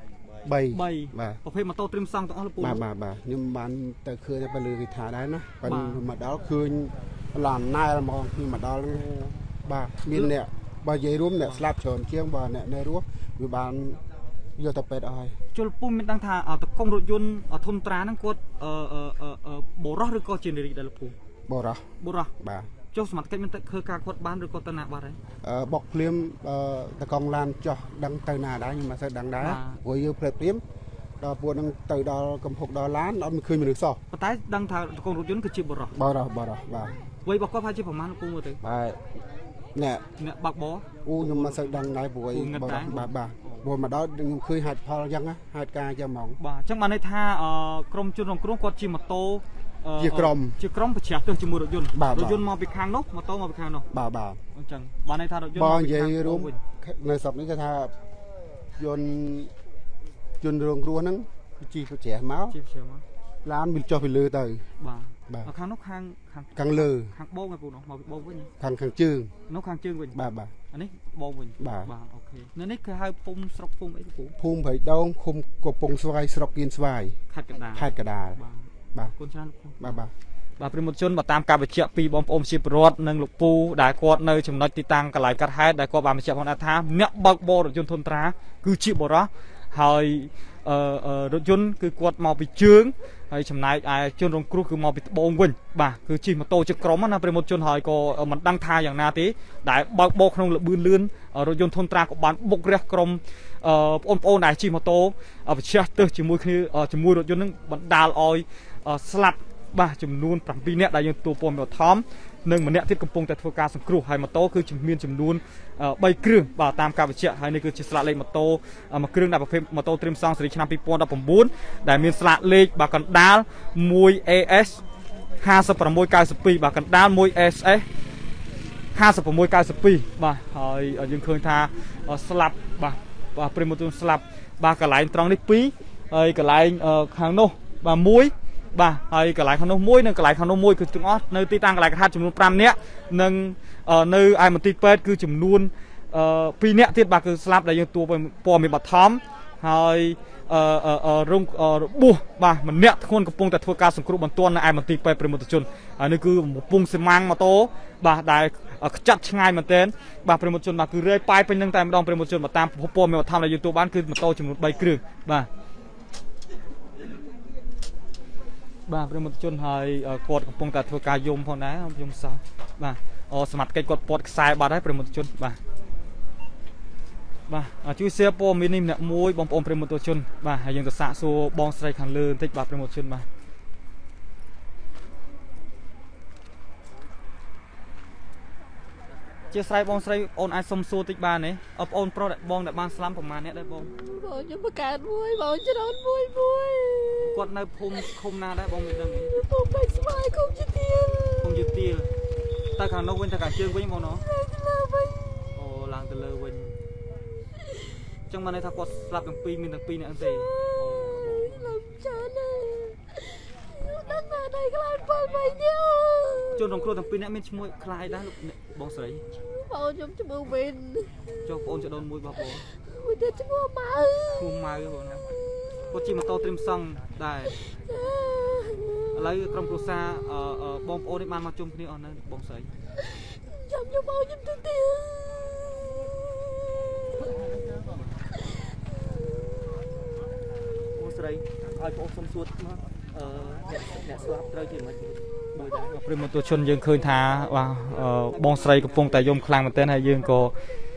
Speaker 1: 3បាទប្រភេទម៉ូតូត្រិមសង់ទាំងអស់លោកពូបាទខ្ញុំបានទៅឃើញទៅលើគេថាដែរណាប៉ុន្តែមកដល់ឃើញឡានណែហ្មងគឺមកដល់បាទមានអ្នកបើនិយាយរួមអ្នកស្លាប់ច្រើនជាងបើអ្នកនៅរស់វាបានយកទៅពេទ្យអស់ហើយជលពុំមានដឹងថាតកុងរថយន្តធុនត្រាហ្នឹងគាត់បរោះឬក៏ជានារីដែរលោកពូបរោះបាទចុះសមត្ថកិច្ចមានទឹកធ្វើការគាត់បានឬក៏ទៅណាបាត់ហើយបុកភ្លាមតកង់ឡានចោះដឹងទៅណាដែរខ្ញុំមិនសូវដឹងដែរព្រោះយើងភ្លាមដល់ពួកនឹងទៅដល់កំហុកដល់ឡានអត់មានឃើញមនុស្សសោះប៉ុន្តែដឹងថាតកង់រថយន្តគឺជាបរោះបាទវ័យរបស់គាត់ប្រហែលជាប្រហែលលោកពូមើលទៅបាទអ្នកបើកបោខ្ញុំមិនសូវដឹងដែរព្រោះបាទព្រោះមកដល់ខ្ញុំឃើញហេតុផលអញ្ចឹងហេតុការអញ្ចឹងហ្មងបាទអញ្ចឹងបានន័យថាក្រុមជនរងគ្រោះគាត់ជាម៉ូតូជាក្រុមប្រឆាំងទៅជាមួយរថយន្តមកពីខាងនោះម៉ូតូមកពីខាងនោះបាទអញ្ចឹងបានន័យថារថយន្តបងនិយាយរួមនៅស្រុកនេះគេថាយន្តរងគ្រោះហ្នឹងជីប្រឆាំងមកឡានវាចុះពីលើទៅបាទខាងនោះខាងលើខាងបោកឯពូនោះមកពីបោកវិញខាងជើងនោះខាងជើងវិញបាទអានេះបោកវិញបាទអូខេនៅនេះគឺហៅភូមិស្រុកភូមិអីពូភូមិព្រៃដងឃុំកំពង់ស្វាយស្រុកគៀនស្វាយខេត្តកណ្ដាលបាទគុណច្រើនបាទប្រិមត្តជនតាមការបញ្ជាក់ពីបងប្អូនប្រជាពលរដ្ឋនិងលោកពូដែលគាត់នៅចំណុចទីតាំងកន្លែងកាត់ហេតុដែលគាត់បានបញ្ជាក់ផងដែរថាអ្នកបើកបររថយន្តធុនត្រាគឺជាបរិសុទ្ធហើយរថយន្តគឺគាត់មកពីជើងហើយចំណែកឯជនរងគ្រោះគឺមកពីត្បូងវិញបាទគឺជិះម៉ូតូជាក្រុមណាប្រិមត្តជនហើយក៏មិនដឹងថាយ៉ាងណាទេដែលបើកបោកក្នុងលបឿនលឿនរថយន្តធុនត្រាក៏បានបុករះក្រុមអូនដែលជិះម៉ូតូប្រជែកទៅជាមួយរថយន្តនឹងបណ្ដាលឲ្យស្លាប់បាទចំនួន7នាក់ដែលយើងទទួលព័ត៌មានបឋមនិងម្នាក់ទៀតកំពុងតែធ្វើការសង្គ្រោះហើយម៉ូតូគឺមានចំនួន3គ្រឿងបាទតាមការបញ្ជាក់ហើយនេះគឺជាស្លាកលេខម៉ូតូមួយគ្រឿងដែលប្រភេទម៉ូតូត្រៀមសង់ស៊េរីឆ្នាំ2019ដែលមានស្លាកលេខបាទកណ្ដាល 1AS 5692បាទកណ្ដាល 1SS 5692បាទហើយយើងឃើញថាស្លាប់បាទប្រិមត្តស្លាប់បាទកន្លែងត្រង់នេះ2ហើយកន្លែងខាងនោះបាទ1បាទហើយកន្លែងខាងនោះ1និងកន្លែងខាងនោះ1គឺទាំងអស់នៅទីតាំងកន្លែងកថាចំនួន5នាក់និងនៅឯមន្ទីរពេទ្យគឺចំនួន2នាក់ទៀតបាទគឺស្លាប់ដែលយើងទទួលព័ត៌មានបឋមហើយរបួសបាទម្នាក់ធ្ងន់កំពុងតែធ្វើការសង្គ្រោះបន្ទាន់នៅឯមន្ទីរពេទ្យប្រិមត្តជនហើយនេះគឺកំពុងសិមាំងម៉ូតូបាទដែលខ្ចាត់ឆ្ងាយមែនទែនបាទប្រិមត្តជនបាទគឺរាយប៉ាយពេញនឹងតែម្ដងប្រិមត្តជនបាទតាមព័ត៌មានបឋមដែលយើងទទួលបានគឺម៉ូតូចំនួន3គ្រឿងបាទប្រិមត្តជនហើយគាត់កំពុងតែធ្វើការយំផងដែរយំសោះបាទសមត្ថកិច្ចគាត់ពាត់ខ្សែបាត់ហើយប្រិមត្តជនបាទជួយ share ព័ត៌មាននេះម្នាក់មួយបងប្អូនប្រិមត្តជនបាទហើយយើងទៅសាកសួរបងស្រីខាងលើបន្តិចបាទប្រិមត្តជនបាទជាស្រ័យបងស្រីអូនអាចសុំសួរតិចបានទេបងអូនប្រុសបងដែលបានស្លាប់ប្រហែលអ្នកដែរបង
Speaker 2: ខ្ញុំបង្កើតមួយបងច្រើនមួយ
Speaker 1: គាត់នៅភូមិឃុំណាដែរបងមិនដឹងទេ
Speaker 2: ភូមិបែកស្វាយឃុំជាទៀល
Speaker 1: តែខាងនោះវិញតែខាងជើងវិញបងណោះ
Speaker 2: លើវិញ
Speaker 1: ឡើងទៅលើវិញចឹងមកន័យថាគាត់ស្លាប់ទាំងពីរមានទាំងពីរអ្នកទេ
Speaker 2: ឡើងច្រើនហើយដឹងណាដែរខ្លាចបងវិញទេ
Speaker 1: ជនរងគ្រោះទាំងពីរអ្នកមានឈ្មោះខ្លាយដែរលោកបងស្រី
Speaker 2: បងខ្ញុំឈ្មោះវិន
Speaker 1: ចុះបងចដូនមួយបង
Speaker 2: មួយទៀតឈ្មោះម៉ៅ
Speaker 1: បងគាត់ជិះម៉ូតូត្រៀមសង់ដែរឥឡូវក្រុមគ្រួសារបងប្អូននេះបានមកជុំគ្នាអស់នៅបងស្រី
Speaker 2: ចាំខ្ញុំមកខ្ញុំទៅទៀត
Speaker 1: បងស្រីឲ្យបងសុំសួរមកអ្នកស្លាប់ត្រូវជាមិនមួយដែរប្រិមត្តជនយើងឃើញថាបាទបងស្រីកំពុងតែយំខ្លាំងមែនទែនហើយយើងក៏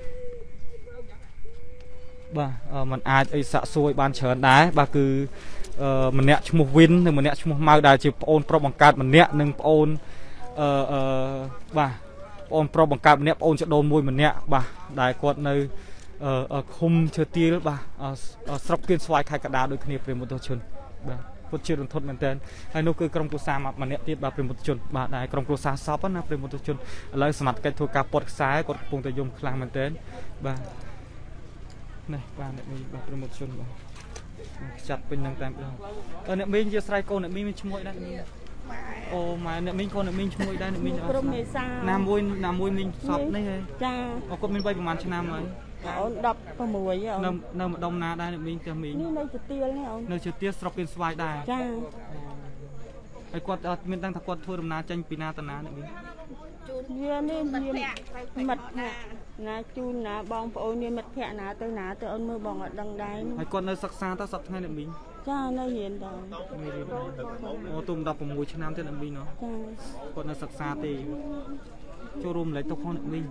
Speaker 1: បាទมันអាចអីសាក់សួរបានច្រើនដែរបាទគឺម្នាក់ឈ្មោះវិននិងម្នាក់ឈ្មោះម៉ៅដែលជាប្អូនប្រុសបង្កើតម្នាក់និងប្អូនបាទប្អូនប្រុសបង្កើតម្នាក់ប្អូនចដូនមួយម្នាក់បាទដែលគាត់នៅឃុំឈើទាលបាទស្រុកគៀនស្វាយខេត្តកណ្ដាលដូចគ្នាប្រិមត្តជនបាទគាត់ជារន្ធត់មែនតើហើយនោះគឺក្រុមគ្រួសារម្នាក់ទៀតបាទប្រិមត្តជនបាទដែលក្រុមគ្រួសារសពណាប្រិមត្តជនឥឡូវសមត្ថកិច្ចធ្វើការពាត់ខ្សែគាត់កំពុងតែយំខ្លាំងមែនតើបាទនេះបាទអ្នកមីបាទប្រិមត្តជនបាទចាត់ពេញនឹងតែម្ដងអ្នកមីជាស្រ័យកូនអ្នកមីមានឈ្មោះដែរអូម៉ែអ្នកមីងកូនអ្នកមីងឈ្មោះដែរអ្នកមីង
Speaker 2: ក្រុមនេសា
Speaker 1: ណាមួយមីងសពនេះហ៎
Speaker 2: ចា
Speaker 1: គាត់មានវ័យប្រហែលឆ្នាំហើយ
Speaker 2: អូន16អូន
Speaker 1: នៅម្ដុំណាដែរអ្នកមីងផ្ទះមីង
Speaker 2: នេះនៅជាទៀលនេះអូន
Speaker 1: នៅជាទៀលស្រុកគៀនស្វាយដែរ
Speaker 2: ចា
Speaker 1: ហើយគាត់មានដឹងថាគាត់ធ្វើដំណើរចេញពីណាទៅណាអ្នកមីង
Speaker 2: វានេះមានមិត្តភ័ក្តិណាជូនណាបងប្អូនមានមិត្តភ័ក្តិណាទៅអូនមើលបងអត់ដឹងដែរ
Speaker 1: ហើយគាត់នៅសិក្សាទៅសប្តាហ៍ថ្ងៃអ្នកមីង
Speaker 2: ចានៅរៀនដែរ
Speaker 1: អូទុំ16ឆ្នាំទៀតអ្នកមីងណោះ
Speaker 2: ចា
Speaker 1: គាត់នៅសិក្សាទេចូលរួមលេខទុកផងអ្នកមីង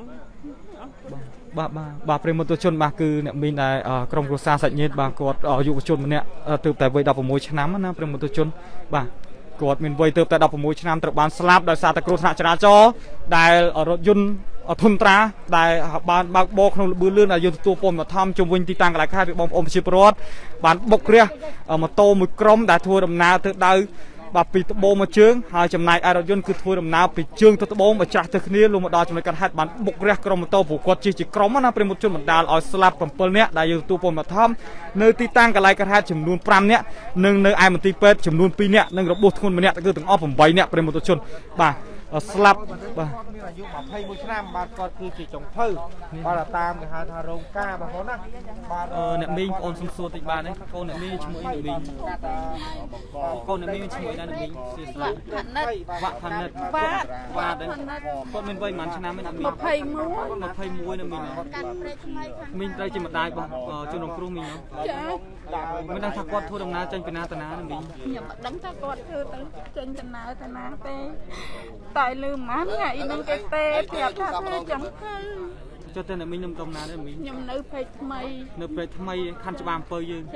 Speaker 1: បាទប្រិមត្តជនបាទគឺអ្នកមីងដែលក្រុមគ្រួសារសាច់ញាតិបាទគាត់យុវជនម្នាក់ទើបតែវ័យ16ឆ្នាំណាប្រិមត្តជនបាទគាត់មានវ័យទើបតែ16ឆ្នាំត្រូវបានស្លាប់ដោយសារតែគ្រោះថ្នាក់ចរាចរណ៍ដែលរថយន្តធុនត្រាដែលបានបើកបរក្នុងល្បឿនលឿនដែលយើងទទួលព័ត៌មានបឋមជុំវិញទីតាំងកន្លែងខេត្តពីបងប្អូនប្រជាពលរដ្ឋបានបុករះម៉ូតូមួយក្រុមដែលធ្វើដំណើរទៅដៅបាទពីត្បូងមកជើងហើយចំណែកឯរថយន្តគឺធ្វើដំណើរពីជើងទៅត្បូងមកច្រាស់ទៅគ្នាលុះមកដល់ចំណុចកណ្ដាលបានបុករះក្រុមម៉ូតូព្រោះគាត់ជិះជាក្រុមណាប្រិមត្តជនបណ្ដាលឲ្យស្លាប់7នាក់ដែលយើងទទួលព័ត៌មានបឋមនៅទីតាំងកន្លែងកណ្ដាលចំនួន5នាក់និងនៅឯមន្ទីរពេទ្យចំនួន2នាក់និងរបួសធ្ងន់1នាក់គឺទាំងអស់8នាក់ប្រិមត្តជនបាទស្លាប់បាទ
Speaker 3: មានអាយុ21ឆ្នាំបាទគាត់គឺជាចុងភៅបាទតាមគេហៅថារោងការបងប្អូនណា
Speaker 1: បាទអ្នកមីងបងអូនសុំសួរតិចបានទេកូនអ្នកមីងឈ្មោះអីអ្នកមីងកូនអ្នកមីងឈ្មោះអីដែរអ្នកមីងសួស្ដីវ៉ាក់ផានិតវ៉ាក់គាត់មានវ័យប៉ុន្មានឆ្នាំអ្នកមីង21អ្នកមីងមីងត្រូវជាម្ដាយរបស់ជនរងគ្រោះមីង
Speaker 2: ចា
Speaker 1: មិនដឹងថាគាត់ធ្វើដំណើរចេញពីណាទៅណាអ្នកមីង
Speaker 2: ខ្ញុំមិនដឹងថាគាត់ធ្វើទៅចេញដំណើរទៅណាទេតែលឺម៉ាំថ្ងៃហ្នឹងគេទេប្រាប់ថាធ្វើចឹងទៅ
Speaker 1: cho tên là mình nằm tông nào đấy mình
Speaker 2: nhầm nữ phải mây
Speaker 1: nộp về thay mây khăn cho bàn phơi dương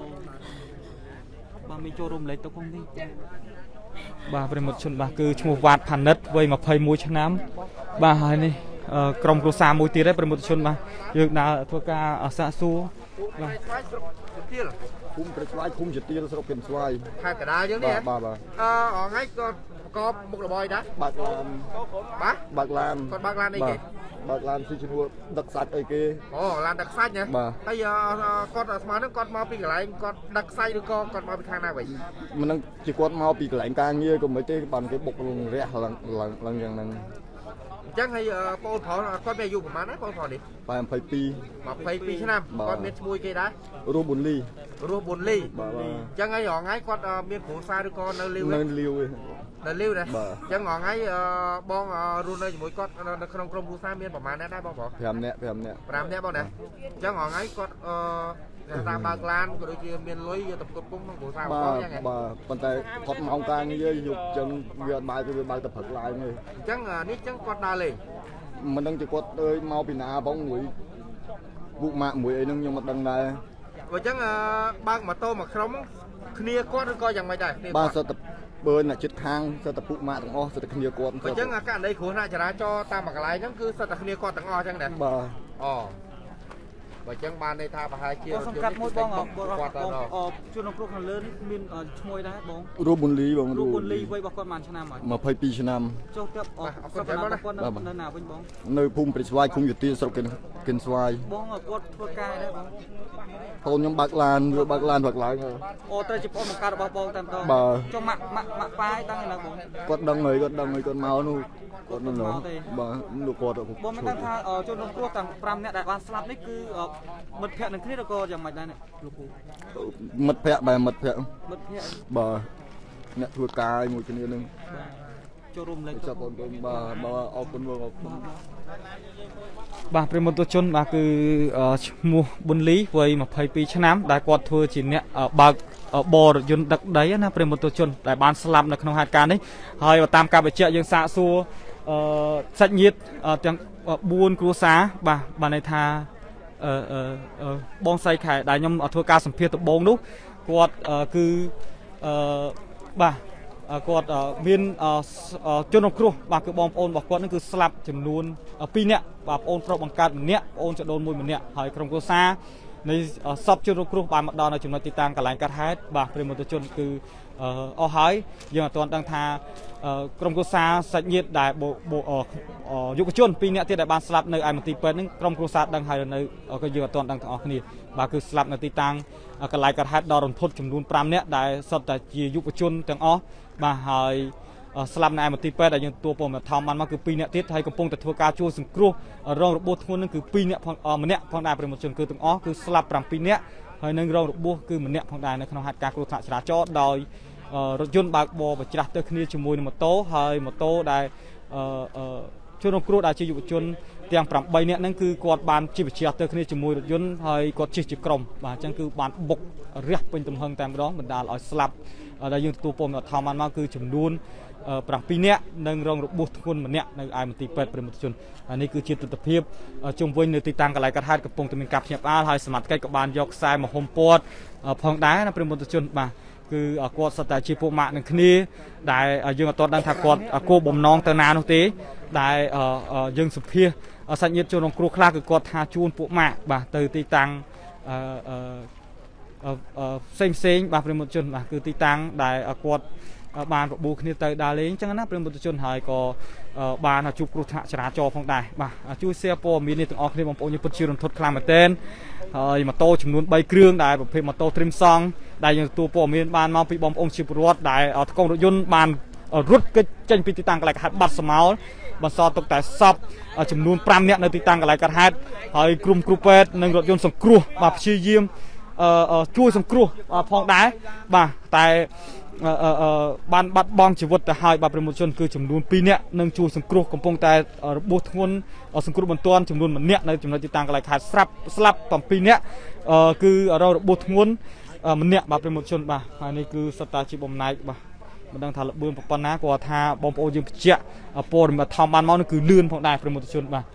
Speaker 1: bà mình cho rùm lấy tao không đi bà về một chuyện bà cứ mua vạt phản đất với mà phơi muối cho nám bà hai này cầm cô xa muối tía đấy về một chuyện bà dương nào thua ca ở xã xu
Speaker 4: khung cái xoay khung chữ tia nóเป็นxoay
Speaker 3: hai cái đá chứ đi
Speaker 4: bà
Speaker 3: ở ngay có một là bòi đó bạc lan còn bạc lan đây kì
Speaker 4: bạc lan khi chúng tôi đặc sắc ấy kia
Speaker 3: lan đặc sắc nhá bây giờ con ở smart con mau bị cái lại con đặc say được con mau bị thang nào vậy
Speaker 4: mình đang chỉ con mau bị cái lại càng như còn mấy cái bằng cái bột lùng rẽ lần rằng năng
Speaker 3: chắc hay con thỏ con bé dùng của má đấy con thỏ đi
Speaker 4: phải pi
Speaker 3: mà phải pi thế nào con miết mùi kia đã
Speaker 4: rô bồn ly
Speaker 3: chắc ngay họ ngay con miết phủ xa được con nơi lưu này chắc ngọn ngay bong run đây mỗi con không phủ xa miết bảo má đấy bong bỏ
Speaker 4: làm nè
Speaker 3: bong này chắc ngọn ngay con ta bạc lan rồi kia miền lối tập cột cũng không phủ xa có nha
Speaker 4: bà còn tại thoát mỏng càng như dục chân viện bài từ bài tập hợp lại người
Speaker 3: chắc nít chắc con đa lên
Speaker 4: mình đang chỉ có ơi mau bị nã bóng mũi vụ mạng mũi ấy nhưng mà đằng này
Speaker 3: và chắc bang mà tô mà không kia có coi rằng mày đây
Speaker 4: ba sợ tập bơi là chết hang sợ tập vụ mạng thằng o sợ tập kia con
Speaker 3: và chắc cả đây khối này chả cho ta mặc lại chắc cứ sợ tập kia con thằng o chẳng đấy và chẳng ban đây tha và hai chia
Speaker 1: xong cắt môi bong chuyên nông quốc lớn miền môi đá bong
Speaker 4: rô bồn ly
Speaker 1: với bà con màn cho nam
Speaker 4: mà phơi pi cho nam
Speaker 1: cho tiếp nơi nào bên bong
Speaker 4: nơi phun bị xoay không chữ tia sau kinh xoay
Speaker 1: bong ở quất quất cài đấy bong
Speaker 4: tôn nhóm bạc lan hoặc lại
Speaker 1: tây chụp một card bong tam to cho mặn phai tăng là bong
Speaker 4: quất đằng người con máu nu quất nó nữa bà nó quất
Speaker 1: bong mình đang tha cho nông quốc tầng pram nè đại ban slap đấy cứ mật phẹn đừng khít cô chẳng mày đây này
Speaker 4: mật phẹn bà nè thua cài một cái nữa
Speaker 1: cho rùm lấy
Speaker 4: cho con bà ở con vương
Speaker 1: bàเป็นมนุษย์ชนbà cứ mua buôn lý với mà phải pi chăn nám đại quạt thua chỉ nè bà bò dân đặc đấy na เป็นมนุษย์ชน đại ban slap ในក្នុងហេតុការណ៍នេះហើយតាមការបញ្ជាក់យើងសាកសួរសាច់ញាតិទាំង4គ្រួសារបាទន័យថាបងសៃខែដែលខ្ញុំធ្វើការសម្ភាសន៍ដំបូងនោះគាត់គឺបាទគាត់មានជនរងគ្រោះបាទគឺបងប្អូនរបស់គាត់នឹងគឺស្លាប់ចំនួន2នាក់បាទបងប្រុសបង្កើតម្នាក់បងចដូនមួយម្នាក់ហើយក្រុមគ្រួសារនៃសពជនរងគ្រោះបានមកដល់នៅចំណុចទីតាំងកន្លែងកាត់ហេតុបាទព្រមត្តជនគឺអស់ហើយយើងអត់ទាន់ដឹងថាក្រុមគ្រួសារសាច់ញាតិដែលយុវជន2នាក់ទៀតដែលបានស្លាប់នៅឯមន្ទីរពេទ្យនឹងក្រុមគ្រួសារដឹងហើយនៅក៏យើងអត់ទាន់ដឹងទាំងអស់គ្នាបាទគឺស្លាប់នៅទីតាំងកន្លែងកាត់ហេតុដល់រន្ធត់ចំនួន5នាក់ដែលសុទ្ធតែជាយុវជនទាំងអស់បាទហើយស្លាប់នៅឯមន្ទីរពេទ្យដែលយើងទួពលមកថោបានមកគឺ2នាក់ទៀតហើយកំពុងតែធ្វើការជួយសង្គ្រោះរងរបួសធ្ងន់នឹងគឺ2នាក់ម្នាក់ផងដែរប្រមុខជនគឺទាំងអស់គឺស្លាប់7នាក់ហើយនឹងរងរបួសគឺម្នាក់ផងដែរនៅក្នុងហេតុការណ៍គ្រោះថ្នាក់ចរាចរណ៍ដោយរថយន្តបើកបរប្រច្រាស់ទៅគ្នាជាមួយនឹងម៉ូតូហើយម៉ូតូដែលជនរងគ្រោះដែលជាយុវជនទាំង8នាក់ហ្នឹងគឺគាត់បានជិះប្រច្រាស់ទៅគ្នាជាមួយរថយន្តហើយគាត់ជិះជាក្រុមបាទអញ្ចឹងគឺបានបុករះពេញទំហឹងតែម្ដងបណ្ដាលឲ្យស្លាប់ដែលយើងទទួលពលថោបានមកគឺចំនួន7នាក់និងរងរបួសធ្ងន់ម្នាក់នៅឯមន្ទីរពេទ្យប្រមុខជនហើយនេះគឺជាទស្សនវិជ្ជាជុំវិញនៅទីតាំងកន្លែងកាត់ហេតុកំពុងតែមានការភ្ញាក់ផ្អើលហើយសមត្ថកិច្ចក៏បានយកខ្សែមហុំព័ទ្ធផងដែរណាប្រមុខជនបាទគឺគាត់សុទ្ធតែជាពួកម៉ាក់នឹងគ្នាដែលយើងអត់ទាន់ដឹងថាគាត់គោលបំណងទៅណានោះទេដែលយើងសម្ភាសសាច់ញាតិជនរងគ្រោះខ្លះគឺគាត់ថាជួនពួកម៉ាក់បាទទៅទីតាំងផ្សេងបាទប្រមុខជនបាទគឺទីតាំងដែលគាត់បានរបួសគ្នាទៅដើរលេងអញ្ចឹងណាប្រមុខជនហើយក៏បានជួបគ្រោះថ្នាក់ចរាចរណ៍ផងដែរបាទជួយ share ព័ត៌មាននេះទាំងអស់គ្នាបងប្អូនយើងពិតជារន្ធត់ខ្លាំងមែនទែនហើយម៉ូតូចំនួន3គ្រឿងដែលប្រភេទម៉ូតូ trim song ដែលយើងទទួលព័ត៌មានបានមកពីបងប្អូនជាពលរដ្ឋដែលថ្កុំរថយន្តបានរត់គេចចេញពីទីតាំងកន្លែងកាត់ហេតុបាត់ស្មោលបន្សល់ទុកតែសពចំនួន5នាក់នៅទីតាំងកន្លែងកាត់ហេតុហើយក្រុមគ្រូពេទ្យនិងរថយន្តសង្គ្រោះបាទព្យាយាមជួយសង្គ្រោះផងដែរបាទតែបានបាត់បង់ជីវិតទៅហើយបាទប្រមុខជនគឺចំនួន2នាក់នឹងជួយសង្គ្រោះកំពុងតែរបួសធ្ងន់សង្គ្រោះបន្ទាន់ចំនួន1នាក់នៅចំណុចទីតាំងកន្លែងខេត្តស្លាប់7នាក់គឺរងរបួសធ្ងន់ម្នាក់បាទប្រមុខជនបាទហើយនេះគឺសត្វតាជាបំណែកបាទមិនដឹងថាលបឿនប៉ុណ្ណាគាត់ថាបងប្អូនយើងបញ្ជាក់ព័ត៌មានធម្មបានមកនោះគឺលឿនផងដែរប្រមុខជនបាទ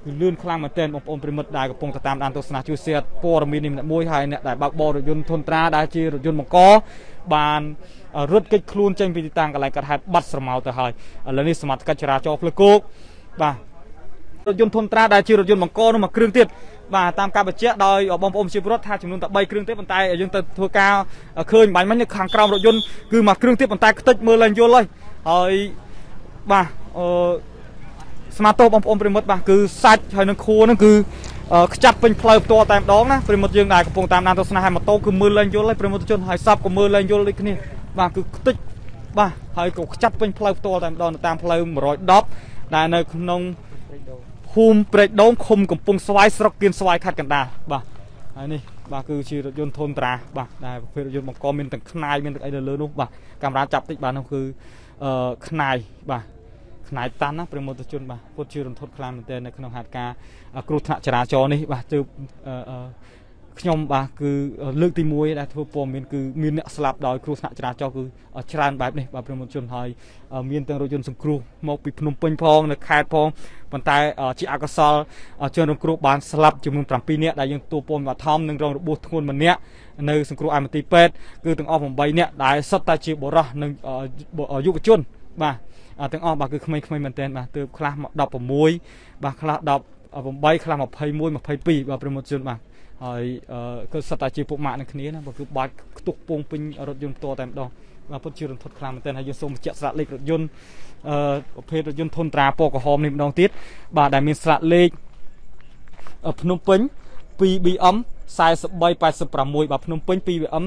Speaker 1: គឺលឿនខ្លាំងមែនទែនបងប្អូនប្រិមិត្តដែលកំពុងតាមដានទស្សនាជួយshareព័ត៌មាននេះម្នាក់មួយហើយអ្នកដែលបើកបររថយន្តធុនត្រាដែលជារថយន្តបង្កបានរត់គេចខ្លួនចេញពីទីតាំងកន្លែងកើតហេតុបាត់ស្រមោលទៅហើយឥឡូវនេះសមាជិកចរាចរណ៍ភ្លើគោកបាទរថយន្តធុនត្រាដែលជារថយន្តបង្កនោះមួយគ្រឿងទៀតបាទតាមការបញ្ជាក់ដោយបងប្អូនប្រជាពលរដ្ឋថាចំនួនតែ3គ្រឿងទេប៉ុន្តែយើងទៅធ្វើការឃើញបាញ់មិញនៅខាងក្រោមរថយន្តគឺមួយគ្រឿងទៀតប៉ុន្តែខ្ទេចមើលឡើងយល់ហើយបាទស្មាតោបងប្អូនប្រិមិត្តបាទគឺសាច់ហើយនឹងខួរហ្នឹងគឺខ្ចាត់ពេញផ្លូវផ្ទាល់តែម្ដងណាប្រិមិត្តយើងដែលកំពុងតាមដានទស្សនាហើយម៉ូតូគឺមើលឡើងយល់ហើយប្រិមិត្តជនហើយសពក៏មើលឡើងយល់ដូចគ្នាបាទគឺខ្ទេចបាទហើយក៏ខ្ចាត់ពេញផ្លូវផ្ទាល់តែម្ដងតាមផ្លូវ110ដែលនៅក្នុងភូមិព្រែកដូងឃុំកំពង់ស្វាយស្រុកគៀនស្វាយខេត្តកណ្ដាលបាទហើយនេះបាទគឺជារថយន្តធុនត្រាបាទដែលប្រភេទរថយន្តបង្កមានទាំងខ្នាយមានទាំងអីលើនោះបាទកាមេរ៉ាចាប់តិចបាទនោះគឺខ្នាយបាទខ្នាយតាន់ណាប្រមូលទជនបាទពុតជារន្ធត់ខ្លាំងមែនទែននៅក្នុងហេតុការណ៍គ្រោះថ្នាក់ចរាចរណ៍នេះបាទទើបខ្ញុំបាទគឺលើកទី1ដែលធ្វើព័ត៌មានគឺមានអ្នកស្លាប់ដោយគ្រោះថ្នាក់ចរាចរណ៍គឺច្រើនបែបនេះបាទប្រមូលជនហើយមានទាំងរថយន្តសង្គ្រោះមកពីភ្នំពេញផងនៅខេត្តផងប៉ុន្តែជាអកុសលជនរងគ្រោះបានស្លាប់ចំនួន7នាក់ដែលយើងទទួលព័ត៌មានបឋមនិងរងរបួសធ្ងន់ម្នាក់នៅសង្គ្រោះឯមន្ទីរពេទ្យគឺទាំងអស់8នាក់ដែលសុទ្ធតែជាបុរសនិងយុវជនបាទទាំងអស់បាទគឺក្មេងៗមែនទែនបាទទើបខ្លះ16បាទខ្លះ18ខ្លះ21 22បាទប្រមូលជនបាទហើយគឺសិតតែជាពួកម៉ាក់នឹងគ្នាណាបើគឺបាច់ខ្ទុះពងពេញរថយន្តផ្ទាល់តែម្ដងបាទពុតជារន្ធត់ខ្លាំងមែនទែនហើយយើងសូមបញ្ជាក់ស្លាកលេខរថយន្តប្រភេទរថយន្តធុនត្រាពណ៌ក្រហមនេះម្ដងទៀតបាទដែលមានស្លាកលេខភ្នំពេញ 2BM 4386បាទភ្នំពេញ 2BM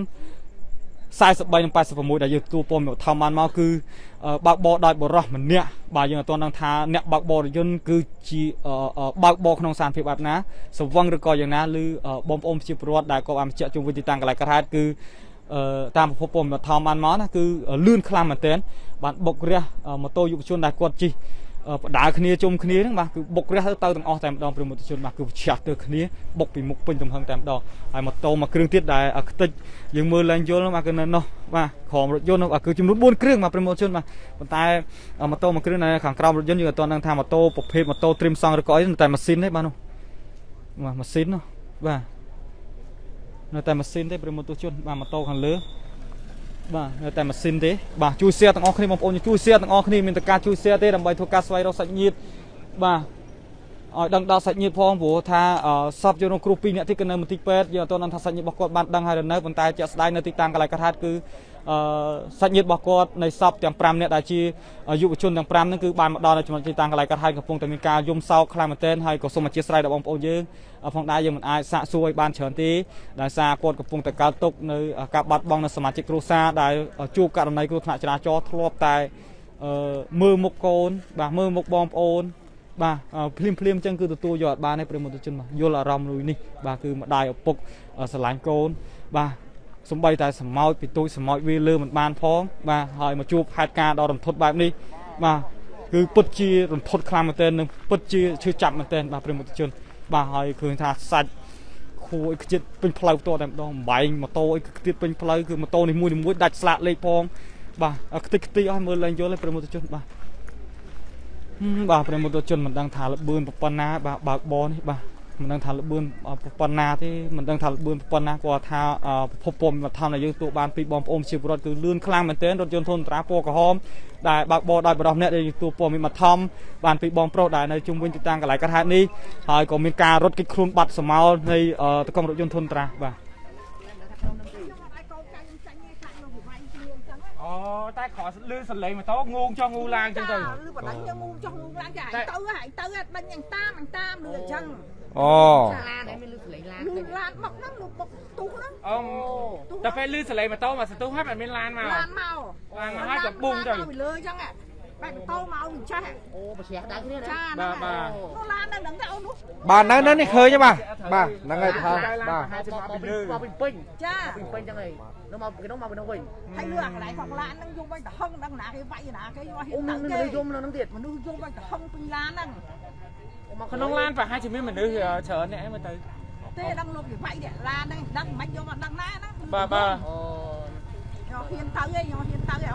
Speaker 1: 43និង86ដែលយើងទទួលព័ត៌មានបឋមបានមកគឺបើកបរដោយបរោះម្នាក់បាទយើងអត់ទាន់ដឹងថាអ្នកបើកបររថយន្តគឺជាបើកបរក្នុងស្ថានភាពបែបណាសង្វឹងឬក៏យ៉ាងណាឬបងប្អូនប្រជាពលរដ្ឋដែលក៏បានបញ្ជាក់ជុំវិញទីតាំងកន្លែងកើតហេតុគឺតាមប្រភពព័ត៌មានបឋមបានមកណាគឺលឿនខ្លាំងមែនទែនបានបុករះម៉ូតូយុវជនដែលគាត់ជិះបដាគ្នាជុំគ្នាហ្នឹងបាទគឺបុករះទៅទាំងអស់តែម្ដងប្រមូលជនបាទគឺប្រឆាស់ទៅគ្នាបុកពីមុខពេញទំហឹងតែម្ដងហើយម៉ូតូមួយគ្រឿងទៀតដែលខ្ទេចយើងមើលឡើងយល់បាទគឺនៅនោះបាទក្រោមរថយន្តគឺចំនួន4គ្រឿងបាទប្រមូលជនបាទប៉ុន្តែម៉ូតូមួយគ្រឿងនៅខាងក្រោមរថយន្តយើងអត់ទាន់ដឹងថាម៉ូតូប្រភេទម៉ូតូត្រៀមសង់ឬក៏អីតែម៉ាស៊ីនទេបាទនោះបាទម៉ាស៊ីននោះបាទនៅតែម៉ាស៊ីនទេប្រមូលជនបាទម៉ូតូខាងលើបាទនៅតែម៉ាស៊ីនទេបាទជួយ share ទាំងអស់គ្នាបងប្អូនជួយ share ទាំងអស់គ្នាមានតែការជួយ share ទេដើម្បីធ្វើការស្វែងរកសាច់ញាតិបាទឲ្យដឹងដល់សាច់ញាតិផងព្រោះថាសពជនរងគ្រោះ2នាក់ទៀតគឺនៅមន្ទីរពេទ្យយើងអត់ទាន់ដឹងថាសាច់ញាតិរបស់គាត់បានដឹងហើយឬនៅប៉ុន្តែជាក់ស្ដែងនៅទីតាំងកន្លែងកើតហេតុគឺសាច់ញាតិរបស់គាត់នៃសពទាំង5នាក់ដែលជាយុវជនទាំង5ហ្នឹងគឺបានមកដល់នៅចំណុចទីតាំងកន្លែងកើតហេតុកំពុងតែមានការយំសោកខ្លាំងមែនទែនហើយក៏សូមអធិស្ឋានដល់បងប្អូនយើងផងដែរយើងមិនអាចសាកសួរឲ្យបានច្រើនទេដោយសារគាត់កំពុងតែកើតទុកនៅការបាត់បង់នៅសមាជិកគ្រួសារដែលជួបករណីគ្រោះថ្នាក់ចរាចរណ៍ធ្លាប់តែមើលមុខកូនបាទមើលមុខបងប្អូនបាទភ្លាមអញ្ចឹងគឺទទួលយកអត់បានទេប្រិមត្តជនបាទយល់អារម្មណ៍មួយនេះបាទគឺម្ដាយឪពុកស្រឡាញ់កូនបាទសំបីតែសម្ោចពីទូចសម្ោចវាលើមិនបានផងបាទហើយមកជួបហេតុការណ៍ដ៏រន្ធត់បែបនេះបាទគឺពិតជារន្ធត់ខ្លាំងមែនទែននិងពិតជាឈឺចាប់មែនទែនបាទប្រិមត្តជនបាទហើយឃើញថាសាច់ខួរអីខ្ជិតពេញផ្លូវផ្ទាល់តែម្ដងបែងម៉ូតូអីខ្ទៀតពេញផ្លូវគឺម៉ូតូនេះមួយដាច់ស្លាកលេខផងបាទខ្ទេចអស់មើលឡើងយល់ទេប្រិមត្តជនបាទប្រិមត្តជនមិនដឹងថាលបឿនប៉ុណ្ណាបាទបើកបរនេះបាទមិនដឹងថាលបឿនប៉ុណ្ណាទេមិនដឹងថាលបឿនប៉ុណ្ណាគាត់ថាប្រភពព័ត៌មានបឋមដែលយើងទូបានពីបងប្អូនជាពលរដ្ឋគឺលឿនខ្លាំងមែនទែនរថយន្តធុនត្រាពណ៌ក្រហមដែលបើកបរដោយបរិសុទ្ធម្នាក់ដែលយើងទូព័ត៌មានបឋមបានពីបងប្រុសដែលនៅជុំវិញទីតាំងកន្លែងកើតហេតុនេះហើយក៏មានការរត់គេចខ្លួនបាត់សមោលនៃតកងរថយន្តធុនត្រាបាទ
Speaker 5: អូតែខលឺសលេងម៉ូតូងូងចុះងូឡើងចឹងទៅលឺបណ្ដាញយើងងូងចុះងូឡើងចាទៅដេញយ៉ាងតាមលឺអញ្ចឹង
Speaker 1: អូ
Speaker 5: ឡានមានលឺសលេងឡាន
Speaker 2: ឡានមកហ្នឹងលឺបុកទូហ្នឹង
Speaker 5: អូតែពេលលឺសលេងម៉ូតូមកសន្ទុះហើយមិនមានឡានមកហើយក៏បុំទៅ
Speaker 2: លើអញ្ចឹងបែបម៉ូតូមកវិញចេះ
Speaker 5: អូប្រជ្រះដៅគ្នាណា
Speaker 2: បាទនោះឡាននៅហ្នឹងទៅអូននោះ
Speaker 3: បាទនៅនេះឃើញបាទហ្នឹងហើយថា
Speaker 5: បាទមកពីលើមកពីពេញ
Speaker 2: ចា
Speaker 5: ពីពេញចឹងហើយនោះមកពីនោះវិញ
Speaker 2: ហើយលឺអាកន្លែងของឡានហ្នឹងយំវិញទៅហឹងដឹងណាគេវាយណាគេមកហ៊ាន
Speaker 5: ទៅគេយំនៅហ្នឹងទៀត
Speaker 2: មនុស្សយំវិញទៅហឹងពេញឡានហ្នឹង
Speaker 5: មកក្នុងឡានប្រហែលជាមានមនុស្សច្រើនអ្នកមើលទៅ
Speaker 2: ទេដឹងលោកគេវាយនេះឡានហ្នឹងដឹងមិនយកមកដឹងណាណា
Speaker 5: បាទអូ
Speaker 2: យកហ៊ានទៅឯងយកហ៊ានទៅឯងអូន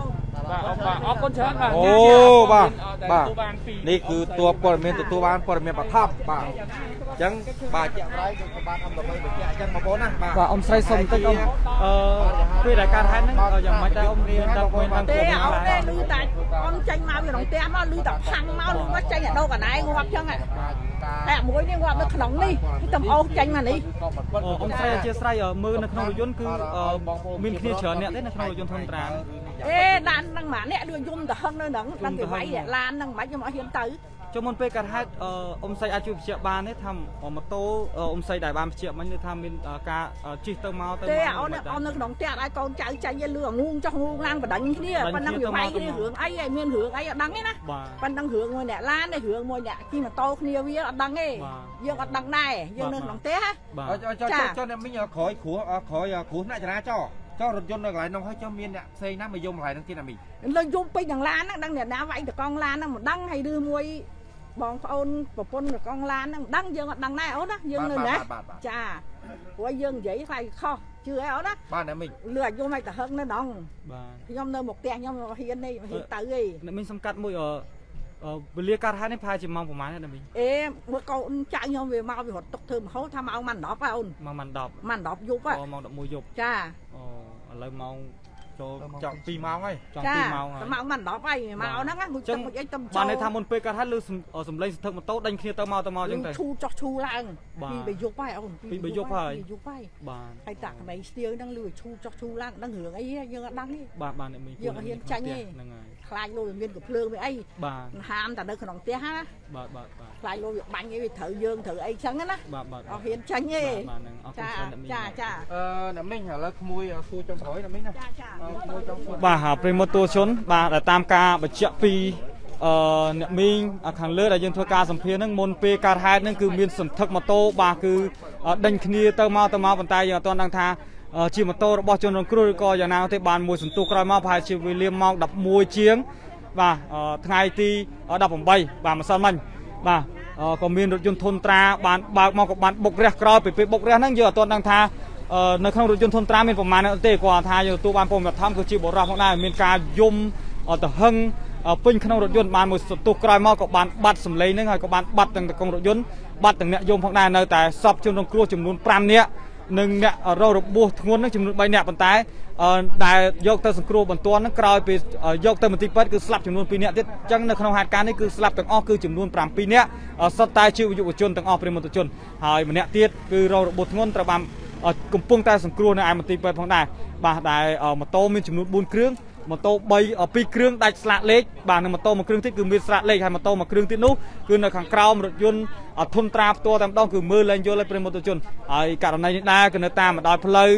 Speaker 5: អរគុណច្រើនបាទ
Speaker 3: អូបាទនេះគឺតួព័ត៌មានទទួលបានព័ត៌មានបឋមបាទអញ្ចឹងបាទជាក់ស្ដែងក៏បានអំដើម្បីបញ្ជាក់អញ្ចឹងបងប្អូនណាបាទ
Speaker 1: អ៊ំស្រីសុំតិចអ៊ំពេលដែលការហេតុហ្នឹងយ៉ាងម៉េចដែរអ៊ំមានដល់ពេលដល់
Speaker 2: ទេអ៊ំទេលឺតែអ៊ំចេញមកពីក្នុងផ្ទះមកលឺតែផាំងមកលឺមកចេញអាដោកណែងាប់អញ្ចឹងតែមួយនេះងាប់នៅក្នុងនេះតំអូសចេញមកនេះ
Speaker 1: អ៊ំស្រីអធិស្ឋានមើលនៅក្នុងរថយន្តគឺមានគ្នាច្រើនអ្នកទេនៅក្នុងរថយន្តធម្មតា
Speaker 2: ដានហ្នឹងម៉ាអ្នកដូចយំទៅហឹងនៅហ្នឹងដឹងគេវាយអ្នកឡានហ្នឹងមិនខ្ញុំអត់ហ៊ានទៅ
Speaker 1: ចុះមុនពេលកាត់ហេតុអ៊ំស្រីអាចជួយបញ្ជាក់បានទេថាម៉ូតូអ៊ំស្រីដែលបានបញ្ជាក់មិញគឺថាមានការជិះទៅមកទៅ
Speaker 2: ទេអូននៅក្នុងផ្ទះឲ្យកូនចៅចាញ់លឺងូងចុះងូងឡើងបដិញគ្នាប៉ុណ្ណឹងវាវាយគ្នារឿងអីឯមានរឿងអីអត់ដឹងទេណាប៉ុណ្ណឹងរឿងមួយអ្នកឡានទេរឿងមួយអ្នកជិះម៉ូតូគ្នាវាអត់ដឹងទេយើងអត់ដឹងដែរយើងនៅក្នុងផ្ទះ
Speaker 3: ចុះអ្នកមីងក្រោយគ្រោះអ្នកចរាចរណ៍ចុះរថយន្តនៅកន្លែងនោះហើយចុះមានអ្នកផ្សេងណាមកយំកន្លែងហ្នឹងទៀតណាមី
Speaker 2: លើយំពេញទាំងឡានហ្នឹងដឹងអ្នកណាវាយតកង់ឡានហ្នឹងមិនដឹងហើយឬមួយបងប្អូនប្រពន្ធកង់ឡានហ្នឹងមិនដឹងយើងអត់ដឹងដែរអូនណាយើងនៅណាចាព្រោះយើងនិយាយខ្លាចខុសជឿអីអូនណា
Speaker 3: បាទអ្នកមីង
Speaker 2: លឺឲ្យយំឲ្យទៅហឹងនៅដងខ្ញុំនៅមកផ្ទះខ្ញុំហ៊ានទេហ៊ានទៅឯង
Speaker 1: អ្នកមីងសំកាត់មួយវេលាកាត់ហេតុនេះប្រហែលជាម៉ោងប្រហែលណាមីង
Speaker 2: មើលកូនចៅខ្ញុំវាមកវារត់ទុកធ្វើមហោថាម៉ោងម៉ាន់10ហ៎អូន
Speaker 1: ម៉ោងម៉ាន់10
Speaker 2: ម៉ាន់10យប់ហ៎
Speaker 1: ម៉ោង11យប់
Speaker 2: ចា
Speaker 1: ឥឡូវម៉ោងចូល
Speaker 3: ចង់2ម៉ោងហើយ
Speaker 1: ចង់2ម៉ោង
Speaker 2: ហើយម៉ោងម៉ាន់10ហើយម៉ោងហ្នឹងមួយទឹកមួយអីទៅ
Speaker 1: បានន័យថាមុនពេលកាត់ហេតុលឺសំឡេងសន្ធឹកម៉ូតូដេញគ្នាទៅមកអញ្ចឹងទៅ
Speaker 2: ឈូចោះឈូឡើងពី3យប់ហើយអូន
Speaker 1: ពី3យប់ហើយ
Speaker 2: បាទហើយតាក់ក្មេងស្ទៀវហ្នឹងលឺឈូចោះឈូឡើងដឹងរឿងអីយើងអត់ដឹងទេ
Speaker 1: បាទអ្នកមីង
Speaker 2: យើងអត់ហ៊ានចាញ់ទេ
Speaker 1: ហ្នឹងហើយ
Speaker 2: ខ្លាចលោកវាមានកំភ្លើងវាអីហាមតែនៅក្នុងផ្ទះណា
Speaker 1: បាទ
Speaker 2: ខ្លាចលោកវាបាញ់អីវាត្រូវយើងត្រូវអីចឹងណា
Speaker 1: បាទ
Speaker 2: អត់ហ៊ានចាញ់ទេ
Speaker 1: បាទហ្នឹងអរគុណអ្នកមីង
Speaker 2: ចា
Speaker 3: អ្នកមីងឥឡូវក្មួយសួរចុងក្រោយអ្នកមីងណា
Speaker 2: ក្មួយចុង
Speaker 1: បាទប្រិមត្តទស្សជនបាទតាមការបញ្ជាក់ពីអ្នកមីងខាងលើដែលយើងធ្វើការសម្ភាសន៍ហ្នឹងមុនពេលកើតហេតុហ្នឹងគឺមានសន្ធឹកម៉ូតូបាទគឺដេញគ្នាទៅមកប៉ុន្តែយើងអត់ទាន់ដឹងថាជាម៉ូតូរបស់ជនរងគ្រោះឬក៏យ៉ាងណាទេបានមួយសន្ទុះក្រោយមកប្រហែលជាវេលាម៉ោង11ជាងបាទថ្ងៃទី18បាទម្សិលមិញបាទក៏មានរថយន្តធុនត្រាបានបើកមកក៏បានបុករះក្រោយពេលបុករះហ្នឹងយើងអត់ទាន់ដឹងថានៅក្នុងរថយន្តធុនត្រាមានប្រមាណទេគាត់ថាយើងទទួលបានព័ត៌មានបឋមគឺជាបរិសុទ្ធផងដែរមានការយំទៅហឹងពេញក្នុងរថយន្តបានមួយសន្ទុះក្រោយមកក៏បានបាត់សម្លេងហ្នឹងហើយក៏បានបាត់ទាំងកង់រថយន្តបាត់ទាំងអ្នកយំផងដែរនៅតែសពជនរងគ្រោះចំនួន5នាក់និងអ្នករងរបួសធ្ងន់នឹងចំនួន3នាក់ប៉ុន្តែដែលយកទៅសង្គ្រោះបន្ទាន់នឹងក្រោយពីយកទៅមន្ទីរពេទ្យគឺស្លាប់ចំនួន2នាក់ទៀតអញ្ចឹងនៅក្នុងហេតុការណ៍នេះគឺស្លាប់ទាំងអស់គឺចំនួន7នាក់សុទ្ធតែជាយុវជនទាំងអស់ប្រិមត្តជនហើយម្នាក់ទៀតគឺរងរបួសធ្ងន់ត្រូវបានកំពុងតែសង្គ្រោះនៅឯមន្ទីរពេទ្យផងដែរបាទដែលម៉ូតូមានចំនួន4គ្រឿងម៉ូតូ2គ្រឿងដាច់ស្លាកលេខបាទនៅម៉ូតូមួយគ្រឿងទៀតគឺមានស្លាកលេខហើយម៉ូតូមួយគ្រឿងទៀតនោះគឺនៅខាងក្រោមរថយន្តធុនត្រាផ្ទាល់តែម្ដងគឺមើលលែងយល់ឲ្យប្រិមត្តជនហើយករណីនេះដែរគឺនៅតាមបណ្ដោយផ្លូវ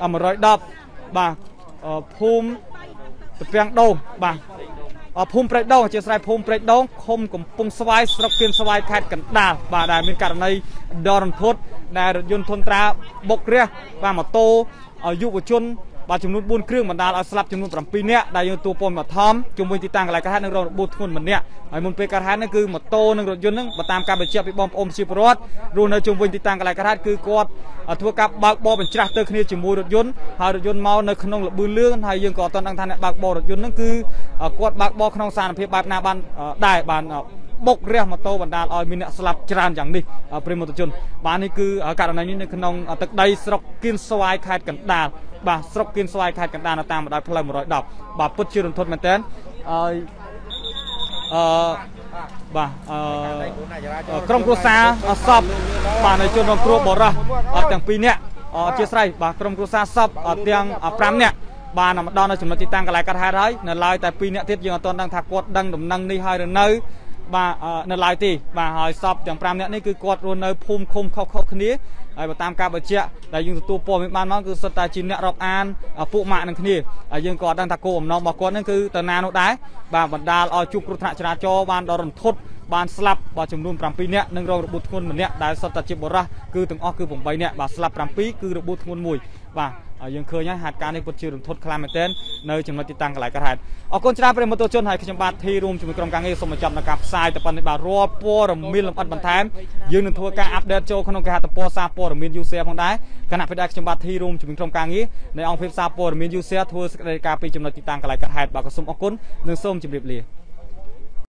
Speaker 1: 110បាទភូមិតាពាំងដូងបាទភូមិព្រែកដូងអធិស្ឋានភូមិព្រែកដូងឃុំកំពង់ស្វាយស្រុកគៀនស្វាយខេត្តកណ្ដាលបាទដែលមានករណីដ៏រន្ធត់ដែលរថយន្តធុនត្រាបុករះបាទម៉ូតូយុវជនបាទចំនួន4គ្រឿងបណ្ដាលឲ្យស្លាប់ចំនួន7នាក់ដែលយើងទូព័ត៌មានបឋមជុំវិញទីតាំងកន្លែងកើតហេតុនឹងរងរបួសធ្ងន់ម្នាក់ហើយមុនពេលកើតហេតុនេះគឺម៉ូតូនិងរថយន្តនឹងបើតាមការបញ្ជាក់ពីបងប្អូនប្រជាពលរដ្ឋរស់នៅជុំវិញទីតាំងកន្លែងកើតហេតុគឺគាត់ធ្វើការបើកបរបញ្ច្រាស់ទៅគ្នាជាមួយរថយន្តហើយរថយន្តមកនៅក្នុងល្បឿនលឿនហើយយើងក៏អត់ដឹងថាអ្នកបើកបររថយន្តនឹងគឺគាត់បើកបរក្នុងស្ថានភាពបែបណាបានដែរបានបុករះម៉ូតូបណ្ដាលឲ្យមានអ្នកស្លាប់ច្រើនយ៉ាងនេះប្រិមត្តជនបាទនេះគឺករណីនេះនៅក្នុងទឹកដីស្រុកគៀនស្វាយខេត្តកណ្ដាលបាទស្រុកគៀនស្វាយខេត្តកណ្ដាលនៅតាមបណ្ដោយផ្លូវ110បាទពុតជារន្ធត់មែនតើបាទក្រុមគ្រួសារសពបាទនៅជនរងគ្រោះបរិសុទ្ធទាំង2នាក់អធិស្ឋានបាទក្រុមគ្រួសារសពទាំង5នាក់បានមកដល់នៅចំណុចទីតាំងកន្លែងកាត់ហេតុហើយនៅឡើយតែ2នាក់ទៀតយើងអត់ទាន់ដឹងថាគាត់ដឹងដំណឹងនេះហើយឬនៅបាទនៅឡើយទេបាទហើយសពទាំង5នាក់នេះគឺគាត់រស់នៅភូមិឃុំខុសៗគ្នាហើយបើតាមការបញ្ជាក់ដែលយើងទទួលព័ត៌មានបានមកគឺសុទ្ធតែជាអ្នករាប់អានពួកម៉ាក់នឹងគ្នាហើយយើងក៏អត់ដឹងថាគោលបំណងរបស់គាត់នឹងគឺទៅណានោះដែរបាទបណ្ដាលឲ្យជួបគ្រោះថ្នាក់ចរាចរណ៍បានដល់រន្ធត់បានស្លាប់បាទចំនួន7នាក់និងរងរបួសធ្ងន់ម្នាក់ដែលសុទ្ធតែជាបុរសគឺទាំងអស់គឺ8នាក់បាទស្លាប់7គឺរបួសធ្ងន់1បាទយើងឃើញហើយហេតុការណ៍នេះពិតជារន្ធត់ខ្លាំងមែនទែននៅចំណុចទីតាំងកន្លែងកើតហេតុអរគុណច្រើនប្រិយមិត្តទស្សជនហើយខ្ញុំបាទធីរួមជាមួយក្រុមការងារសូមបញ្ចប់នៅការផ្សាយតែប៉ុណ្្នេះបាទរាល់ព័ត៌មានលម្អិតបន្ថែមយើងនឹងធ្វើការអាប់ដេតចូលក្នុងគេហទំព័រសារព័ត៌មាន user ផងដែរគណៈពេលដែលខ្ញុំបាទធីរួមជាមួយក្រុមការងារនៃអង្គភាពសារព័ត៌មាន user ធ្វើសេចក្តីការពីចំណុចទីតាំងកន្លែងកើតហេតុបាទក៏សូមអរគុណនិងសូមជម្រាបលា